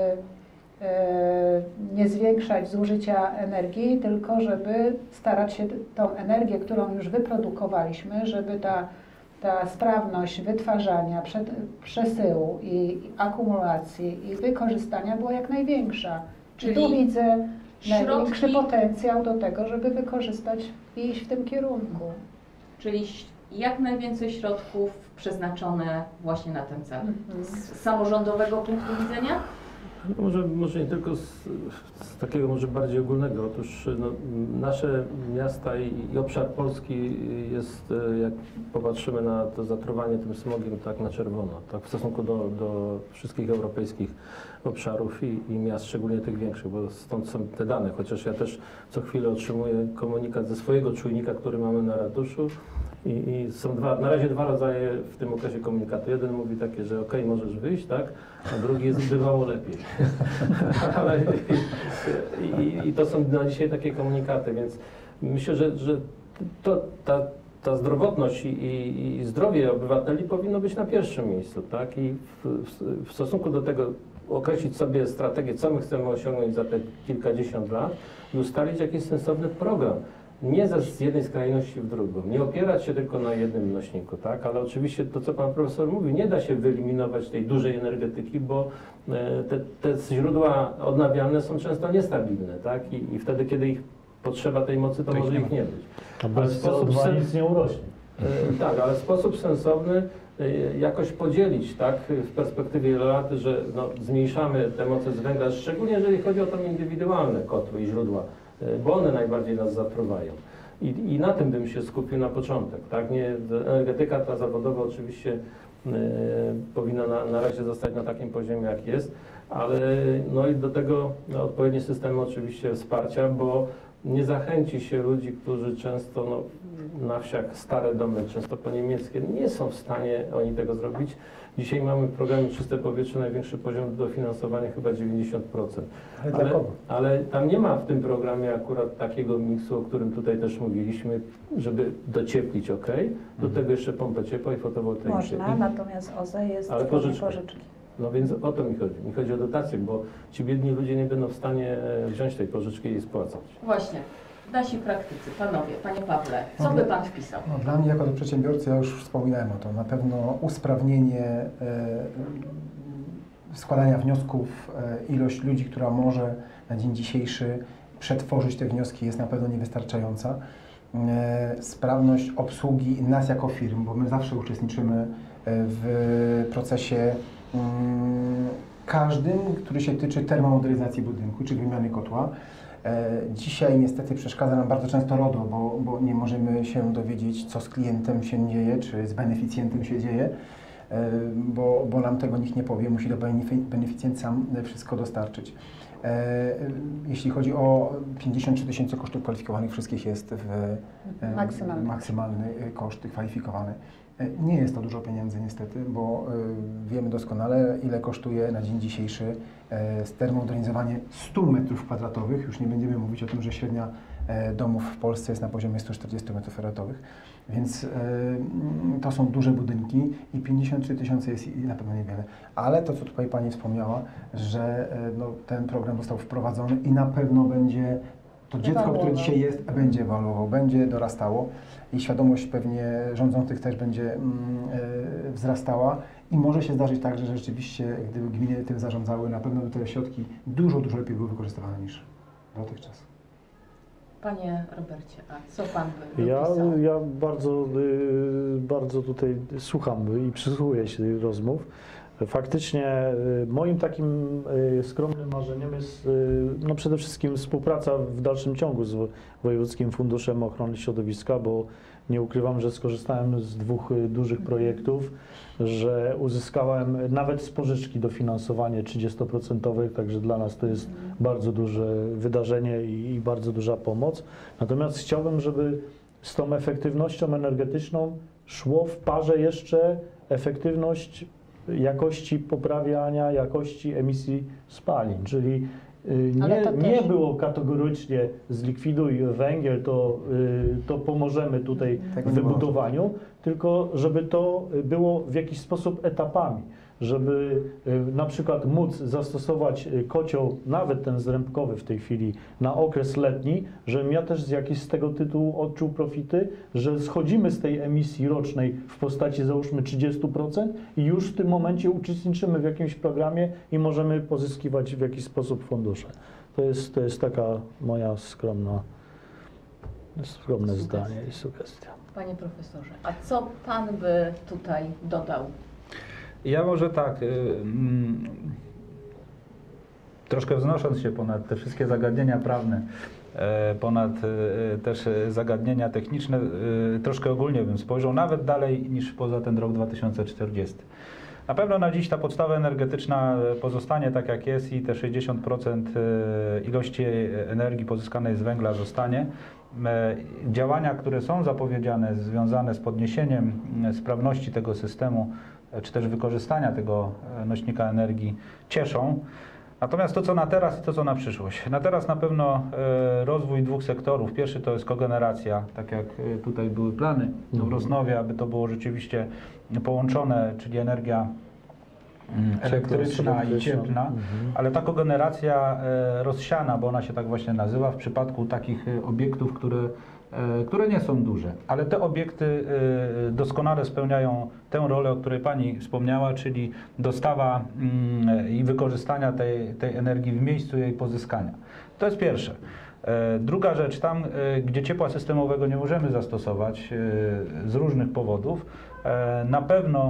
nie zwiększać zużycia energii, tylko żeby starać się tą energię, którą już wyprodukowaliśmy, żeby ta sprawność wytwarzania, przesyłu i akumulacji i wykorzystania była jak największa. Czyli tu widzę największy środki- potencjał do tego, żeby wykorzystać i iść w tym kierunku. Czyli jak najwięcej środków przeznaczone właśnie na ten cel. Z samorządowego punktu widzenia? Może nie tylko z takiego może bardziej ogólnego. Otóż no, nasze miasta i obszar Polski jest, jak popatrzymy na to zatruwanie tym smogiem, tak na czerwono, tak w stosunku do wszystkich europejskich obszarów i miast, szczególnie tych większych, bo stąd są te dane, chociaż ja też co chwilę otrzymuję komunikat ze swojego czujnika, który mamy na ratuszu. I są na razie dwa rodzaje w tym okresie komunikatu. Jeden mówi takie, że okej, możesz wyjść, tak? A drugi jest bywało lepiej. Ale, i to są na dzisiaj takie komunikaty, więc myślę, że ta zdrowotność i zdrowie obywateli powinno być na pierwszym miejscu, tak? I w stosunku do tego określić sobie strategię, co my chcemy osiągnąć za te kilkadziesiąt lat i ustalić jakiś sensowny program. Nie z jednej skrajności w drugą, nie opierać się tylko na jednym nośniku, tak? Ale oczywiście to, co pan profesor mówi, nie da się wyeliminować tej dużej energetyki, bo te źródła odnawialne są często niestabilne, tak? I wtedy, kiedy ich potrzeba tej mocy, to może ich nie być. A bez CO2 nic nie urośnie. Tak, ale w sposób sensowny jakoś podzielić, tak, w perspektywie wielu lat, że no, zmniejszamy te moce z węgla, szczególnie jeżeli chodzi o to indywidualne kotły i źródła, bo one najbardziej nas zatruwają. I na tym bym się skupił na początek. Tak? Nie, energetyka ta zawodowa oczywiście powinna na razie zostać na takim poziomie, jak jest, ale no i do tego odpowiednie systemy oczywiście wsparcia, bo nie zachęci się ludzi, którzy często na wsiach stare domy, często po niemieckie, nie są w stanie oni tego zrobić. Dzisiaj mamy w programie Czyste Powietrze największy poziom dofinansowania, chyba 90%. Ale dla kogo? Ale tam nie ma w tym programie akurat takiego miksu, o którym tutaj też mówiliśmy, żeby docieplić, ok? Do tego jeszcze pompę ciepła i fotowoltaikę. Można, natomiast OZE jest Ale w formie pożyczka. pożyczki. No więc o to mi chodzi. Mi chodzi o dotację, bo ci biedni ludzie nie będą w stanie wziąć tej pożyczki i jej spłacać. Właśnie. Nasi praktycy, panowie, panie Pawle, co by pan wpisał? No, dla mnie jako do przedsiębiorcy, ja już wspominałem o to, na pewno usprawnienie składania wniosków, ilość ludzi, która może na dzień dzisiejszy przetworzyć te wnioski jest na pewno niewystarczająca. Sprawność obsługi nas jako firm, bo my zawsze uczestniczymy w procesie każdym, który się tyczy termomodernizacji budynku, czy wymiany kotła. Dzisiaj niestety przeszkadza nam bardzo często RODO, bo nie możemy się dowiedzieć, co z klientem się dzieje, czy z beneficjentem się dzieje, bo nam tego nikt nie powie, musi do beneficjent sam wszystko dostarczyć. Jeśli chodzi o 53 000 kosztów kwalifikowanych, wszystkich jest maksymalny koszt kwalifikowany. Nie jest to dużo pieniędzy niestety, bo wiemy doskonale, ile kosztuje na dzień dzisiejszy stermomodernizowanie 100 m2. Już nie będziemy mówić o tym, że średnia domów w Polsce jest na poziomie 140 m2, więc to są duże budynki i 53 000 jest na pewno niewiele. Ale to, co tutaj Pani wspomniała, że ten program został wprowadzony i na pewno będzie to dziecko, które dzisiaj jest, będzie ewoluowało, będzie dorastało i świadomość pewnie rządzących też będzie wzrastała i może się zdarzyć tak, że rzeczywiście, gdyby gminy tym zarządzały, na pewno by te środki dużo lepiej były wykorzystywane niż dotychczas. Panie Robercie, a co pan by dopisał? Ja bardzo tutaj słucham i przysłuchuję się tych rozmów. Faktycznie moim takim skromnym marzeniem jest przede wszystkim współpraca w dalszym ciągu z Wojewódzkim Funduszem Ochrony Środowiska, bo nie ukrywam, że skorzystałem z 2 dużych projektów, że uzyskałem nawet z pożyczki dofinansowanie 30%, także dla nas to jest bardzo duże wydarzenie i bardzo duża pomoc. Natomiast chciałbym, żeby z tą efektywnością energetyczną szło w parze jeszcze efektywność jakości poprawiania jakości emisji spalin, czyli nie było kategorycznie zlikwiduj węgiel, to pomożemy tutaj w wybudowaniu, tylko żeby to było w jakiś sposób etapami, żeby na przykład móc zastosować kocioł, nawet ten zrębkowy w tej chwili, na okres letni, żebym ja też z tego tytułu odczuł profity, że schodzimy z tej emisji rocznej w postaci załóżmy 30% i już w tym momencie uczestniczymy w jakimś programie i możemy pozyskiwać w jakiś sposób fundusze. To jest taka moja skromne zdanie i sugestia. Panie profesorze, a co pan by tutaj dodał? Ja może tak, troszkę wznosząc się ponad te wszystkie zagadnienia prawne, ponad też zagadnienia techniczne, troszkę ogólnie bym spojrzał nawet dalej niż poza ten rok 2040. Na pewno na dziś ta podstawa energetyczna pozostanie tak jak jest i te 60% ilości energii pozyskanej z węgla zostanie. Działania, które są zapowiedziane, związane z podniesieniem sprawności tego systemu, czy też wykorzystania tego nośnika energii cieszą. Natomiast to, co na teraz i to, co na przyszłość. Na teraz na pewno rozwój 2 sektorów. Pierwszy to jest kogeneracja, tak jak tutaj były plany w Rosnowie, aby to było rzeczywiście połączone, czyli energia elektryczna i cieplna, ale ta kogeneracja rozsiana, bo ona się tak właśnie nazywa, w przypadku takich obiektów, które nie są duże, ale te obiekty doskonale spełniają tę rolę, o której Pani wspomniała, czyli dostawa i wykorzystania tej energii w miejscu jej pozyskania. To jest pierwsze. Druga rzecz, tam gdzie ciepła systemowego nie możemy zastosować z różnych powodów, na pewno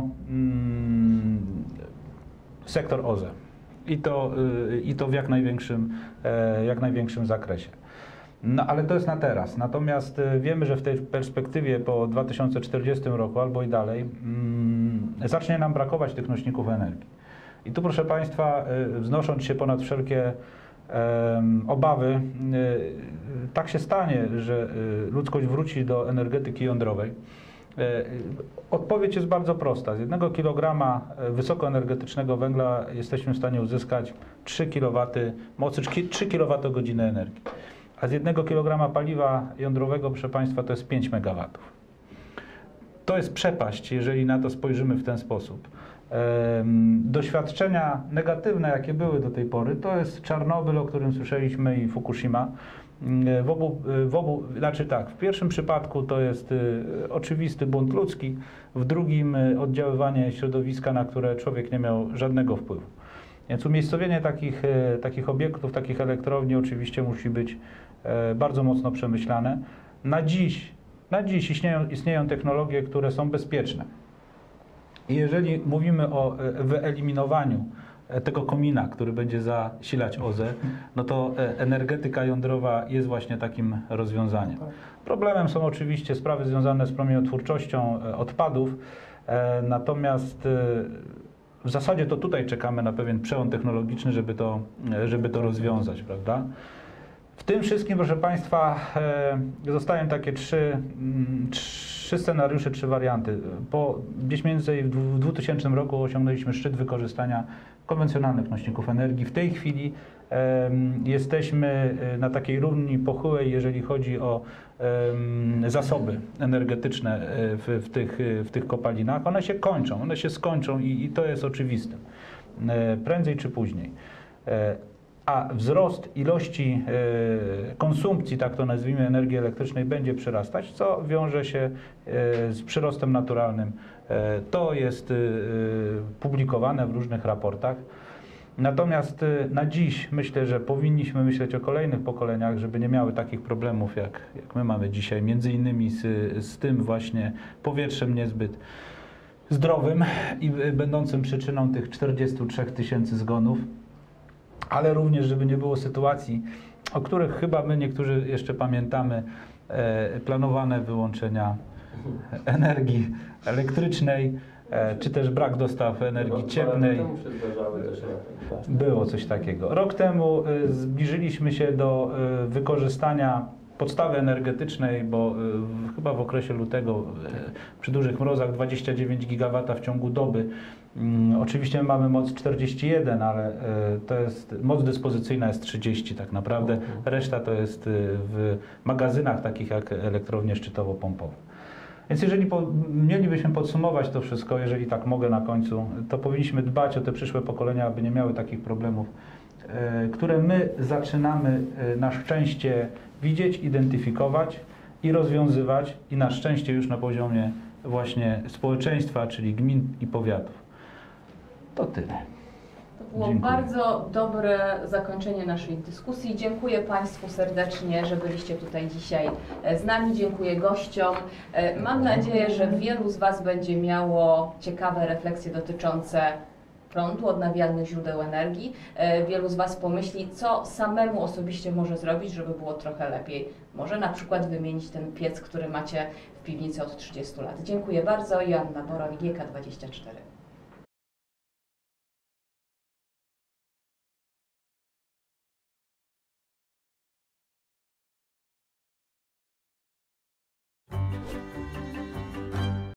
sektor OZE i to w jak największym zakresie. No ale to jest na teraz. Natomiast wiemy, że w tej perspektywie po 2040 roku albo i dalej zacznie nam brakować tych nośników energii. I tu proszę Państwa, wznosząc się ponad wszelkie obawy, tak się stanie, że ludzkość wróci do energetyki jądrowej. Odpowiedź jest bardzo prosta. Z 1 kg wysokoenergetycznego węgla jesteśmy w stanie uzyskać 3 kW mocy, 3 kWh energii. A z 1 kg paliwa jądrowego, proszę Państwa, to jest 5 MW. To jest przepaść, jeżeli na to spojrzymy w ten sposób. Doświadczenia negatywne, jakie były do tej pory, to jest Czarnobyl, o którym słyszeliśmy, i Fukushima. W pierwszym przypadku to jest oczywisty błąd ludzki, w drugim oddziaływanie środowiska, na które człowiek nie miał żadnego wpływu. Więc umiejscowienie takich obiektów, takich elektrowni oczywiście musi być bardzo mocno przemyślane. Na dziś istnieją technologie, które są bezpieczne. I jeżeli mówimy o wyeliminowaniu tego komina, który będzie zasilać OZE, no to energetyka jądrowa jest właśnie takim rozwiązaniem. Problemem są oczywiście sprawy związane z promieniotwórczością odpadów, natomiast w zasadzie to tutaj czekamy na pewien przełom technologiczny, żeby to rozwiązać, prawda? W tym wszystkim, proszę Państwa, zostają takie trzy scenariusze, 3 warianty. Gdzieś mniej więcej w 2000 roku osiągnęliśmy szczyt wykorzystania konwencjonalnych nośników energii. W tej chwili jesteśmy na takiej równi pochyłej, jeżeli chodzi o zasoby energetyczne w tych kopalinach. One się skończą i to jest oczywiste. Prędzej czy później. A wzrost ilości konsumpcji, tak to nazwijmy, energii elektrycznej będzie przyrastać, co wiąże się z przyrostem naturalnym. To jest publikowane w różnych raportach. Natomiast na dziś myślę, że powinniśmy myśleć o kolejnych pokoleniach, żeby nie miały takich problemów, jak my mamy dzisiaj, między innymi z tym właśnie powietrzem niezbyt zdrowym i będącym przyczyną tych 43 000 zgonów. Ale również, żeby nie było sytuacji, o których chyba my niektórzy jeszcze pamiętamy, planowane wyłączenia energii elektrycznej, czy też brak dostaw energii cieplnej. Było coś takiego. Rok temu zbliżyliśmy się do wykorzystania podstawy energetycznej, bo chyba w okresie lutego przy dużych mrozach 29 GW w ciągu doby. Oczywiście my mamy moc 41, ale to jest moc dyspozycyjna jest 30 tak naprawdę. Reszta to jest w magazynach takich jak elektrownie szczytowo-pompowe. Więc jeżeli mielibyśmy podsumować to wszystko, jeżeli tak mogę na końcu, to powinniśmy dbać o te przyszłe pokolenia, aby nie miały takich problemów, które my zaczynamy na szczęście widzieć, identyfikować i rozwiązywać, i na szczęście już na poziomie właśnie społeczeństwa, czyli gmin i powiatów. To tyle. To było Dziękuję. bardzo dobre zakończenie naszej dyskusji. Dziękuję Państwu serdecznie, że byliście tutaj dzisiaj z nami. Dziękuję gościom. Mam nadzieję, że wielu z Was będzie miało ciekawe refleksje dotyczące prądu, odnawialnych źródeł energii. Wielu z Was pomyśli, co samemu osobiście może zrobić, żeby było trochę lepiej. Może na przykład wymienić ten piec, który macie w piwnicy od 30 lat. Dziękuję bardzo. Joanna Boroń, GK24.